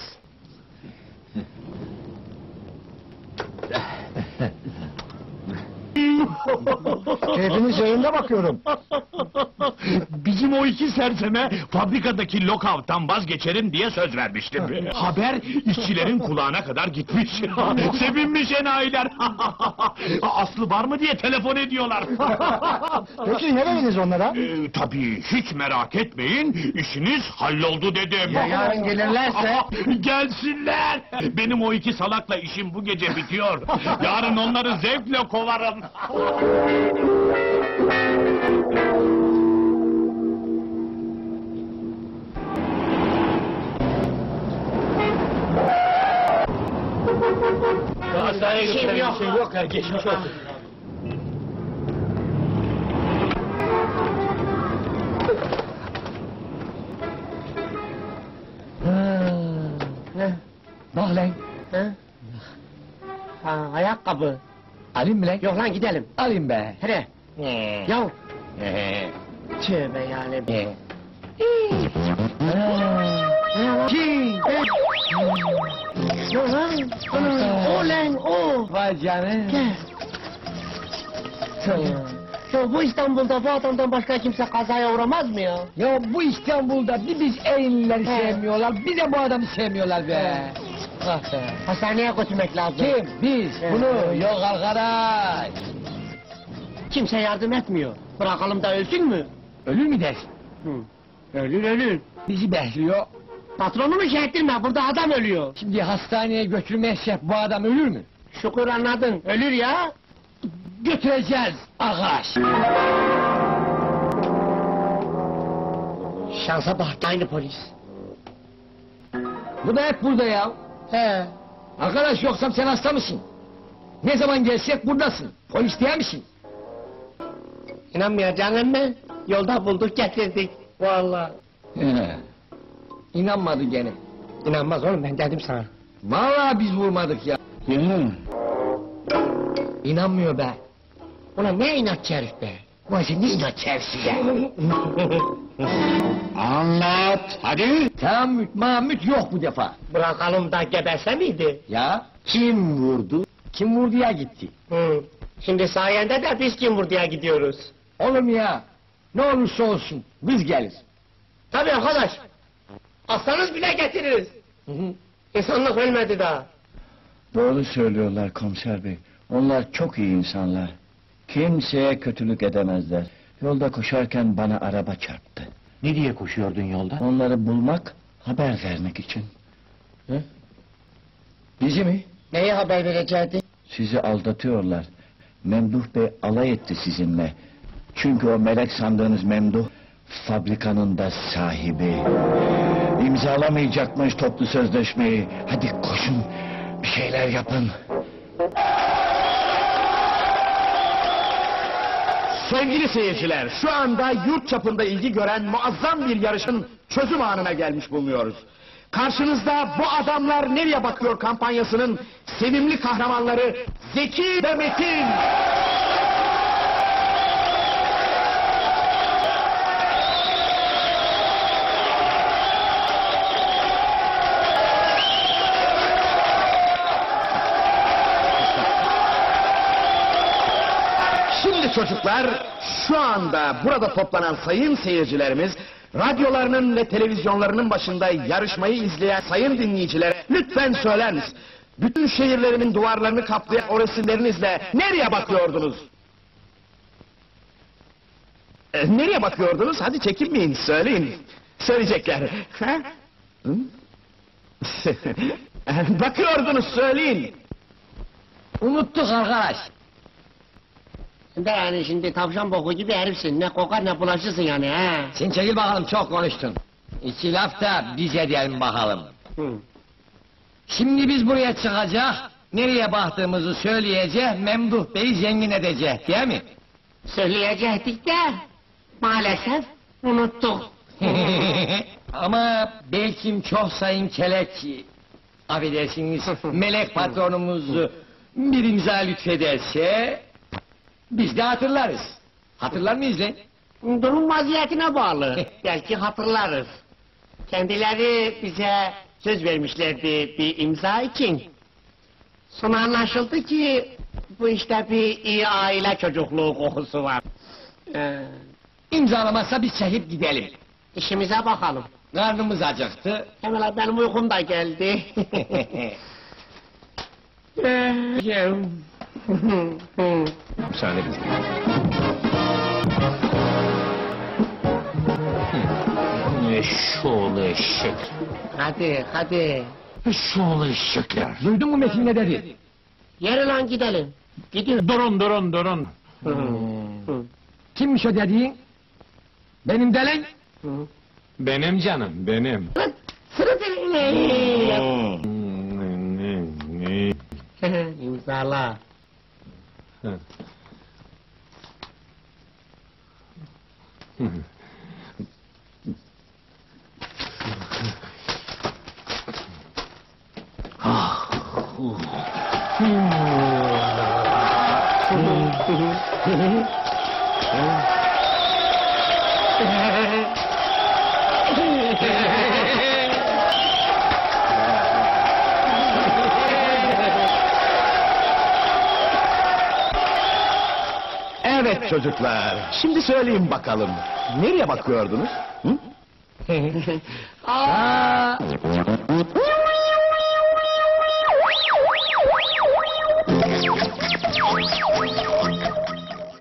Keyfiniz yerinde bakıyorum. Bizim o iki serseme fabrikadaki lockout'tan vazgeçerim diye söz vermiştim. Haber işçilerin kulağına kadar gitmiş. Sevinmiş enayiler. Aslı var mı diye telefon ediyorlar. Peki ne dediniz onlara? Ee, tabii hiç merak etmeyin, işiniz halloldu dedim. Ya yarın gelirlerse? Gelsinler! Benim o iki salakla işim bu gece bitiyor. Yarın onları zevkle kovarım. Hastaneye götüren bir şey yok ya, geçmiş olsun. Ne? Bak lan. Ha? Ha, ayakkabı. Alayım mı lan? Yok lan gidelim. Alayım be. Hele. Ya. Tövbe yani. Kim? Yok lan. O lan o. Vay canım. Ya bu İstanbul'da bu adamdan başka kimse kazaya uğramaz mı ya? Ya bu İstanbul'da bir biz eğilileri sevmiyorlar, bir de bu adamı sevmiyorlar be. Ah be. Hastaneye götürmek lazım. Kim? Biz. Bunu. Yok arkadaş. Kimse yardım etmiyor. Bırakalım da ölsün mü? Ölür mü dersin? Ölür ölür. Bizi behliyor. Patronumu şey ettirme, burada adam ölüyor. Şimdi hastaneye götürmezsek bu adam ölür mü? Şükür anladın, ölür ya. Götüreceğiz ağaç. Şansa bak, aynı polis. Bu da hep burada ya. He. Arkadaş yoksam sen hasta mısın? Ne zaman gelsek buradasın. Polis değil misin? İnanmayacaksın mı? Yolda bulduk getirdik. Vallahi. He. İnanmadı gene. İnanmaz oğlum, ben dedim sana. Vallahi biz vurmadık ya. İnanmıyor be. Ulan ne inatçı herif be. Vay sen ne inatçı herifsin ya. Anlat, hadi. Tahammüt mahmüt yok bu defa. Bırakalım da geberse miydi? Ya kim vurdu? Kim vurduya gitti. Hı. Şimdi sayende de biz kim vurduya gidiyoruz. Oğlum ya. Ne olursa olsun biz gelir. Tabii arkadaş. Aslanız bile getiririz. İnsanlık ölmedi daha. Doğru söylüyorlar komiser bey. Onlar çok iyi insanlar. Kimseye kötülük edemezler. Yolda koşarken bana araba çarptı. Ne diye koşuyordun yolda? Onları bulmak, haber vermek için. Hı? Bizi mi? Neye haber verecekti? Sizi aldatıyorlar. Memduh Bey alay etti sizinle. Çünkü o melek sandığınız Memduh, fabrikanın da sahibi. İmzalamayacakmış toplu sözleşmeyi. Hadi koşun, bir şeyler yapın. Sevgili seyirciler, şu anda yurt çapında ilgi gören muazzam bir yarışın çözüm anına gelmiş bulunuyoruz. Karşınızda Bu Adamlar Nereye Bakıyor kampanyasının sevimli kahramanları Zeki ve Metin. Evet çocuklar, şu anda burada toplanan sayın seyircilerimiz, radyolarının ve televizyonlarının başında yarışmayı izleyen sayın dinleyicilere lütfen söyler misiniz? Bütün şehirlerinin duvarlarını kaplayan o resimlerinizle nereye bakıyordunuz? E, nereye bakıyordunuz? Hadi çekinmeyin, söyleyin. Söyleyecekler. Ha? Hı? Bakıyordunuz, söyleyin. Unuttuk arkadaş. Sen de yani şimdi tavşan boku gibi herifsin. Ne kokar ne bulaşırsın yani ha. Sen çekil bakalım, çok konuştun. İki laf da bize diyelim bakalım. Hı. Şimdi biz buraya çıkacak, nereye baktığımızı söyleyecek, Memduh Bey'i zengin edecek, değil mi? Söyleyecektik de maalesef unuttuk. Ama belki çok sayın kelek, affedersiniz, melek patronumuz bir imza lütfederse, biz de hatırlarız. Hatırlar mıyız lan? Durum vaziyetine bağlı. Belki hatırlarız. Kendileri bize söz vermişlerdi bir imza için. Sonra anlaşıldı ki bu işte bir iyi aile çocukluğu kokusu var. Ee, İmzalamazsa biz çekip gidelim. işimize bakalım. Karnımız acıktı. Hemen benim uykum da geldi. Müsaade edin. Eşşoğlu eşek. Hadi hadi. Eşşoğlu eşekler. Duydun mu Metin ne dedi? Yürü lan gidelim. Gidiyor. Durun durun durun. Kimmiş o dediğin? Benim delen? Benim canım benim. Sırı İmzala. Evet çocuklar, şimdi söyleyin bakalım. Nereye bakıyordunuz? Hı? Aa!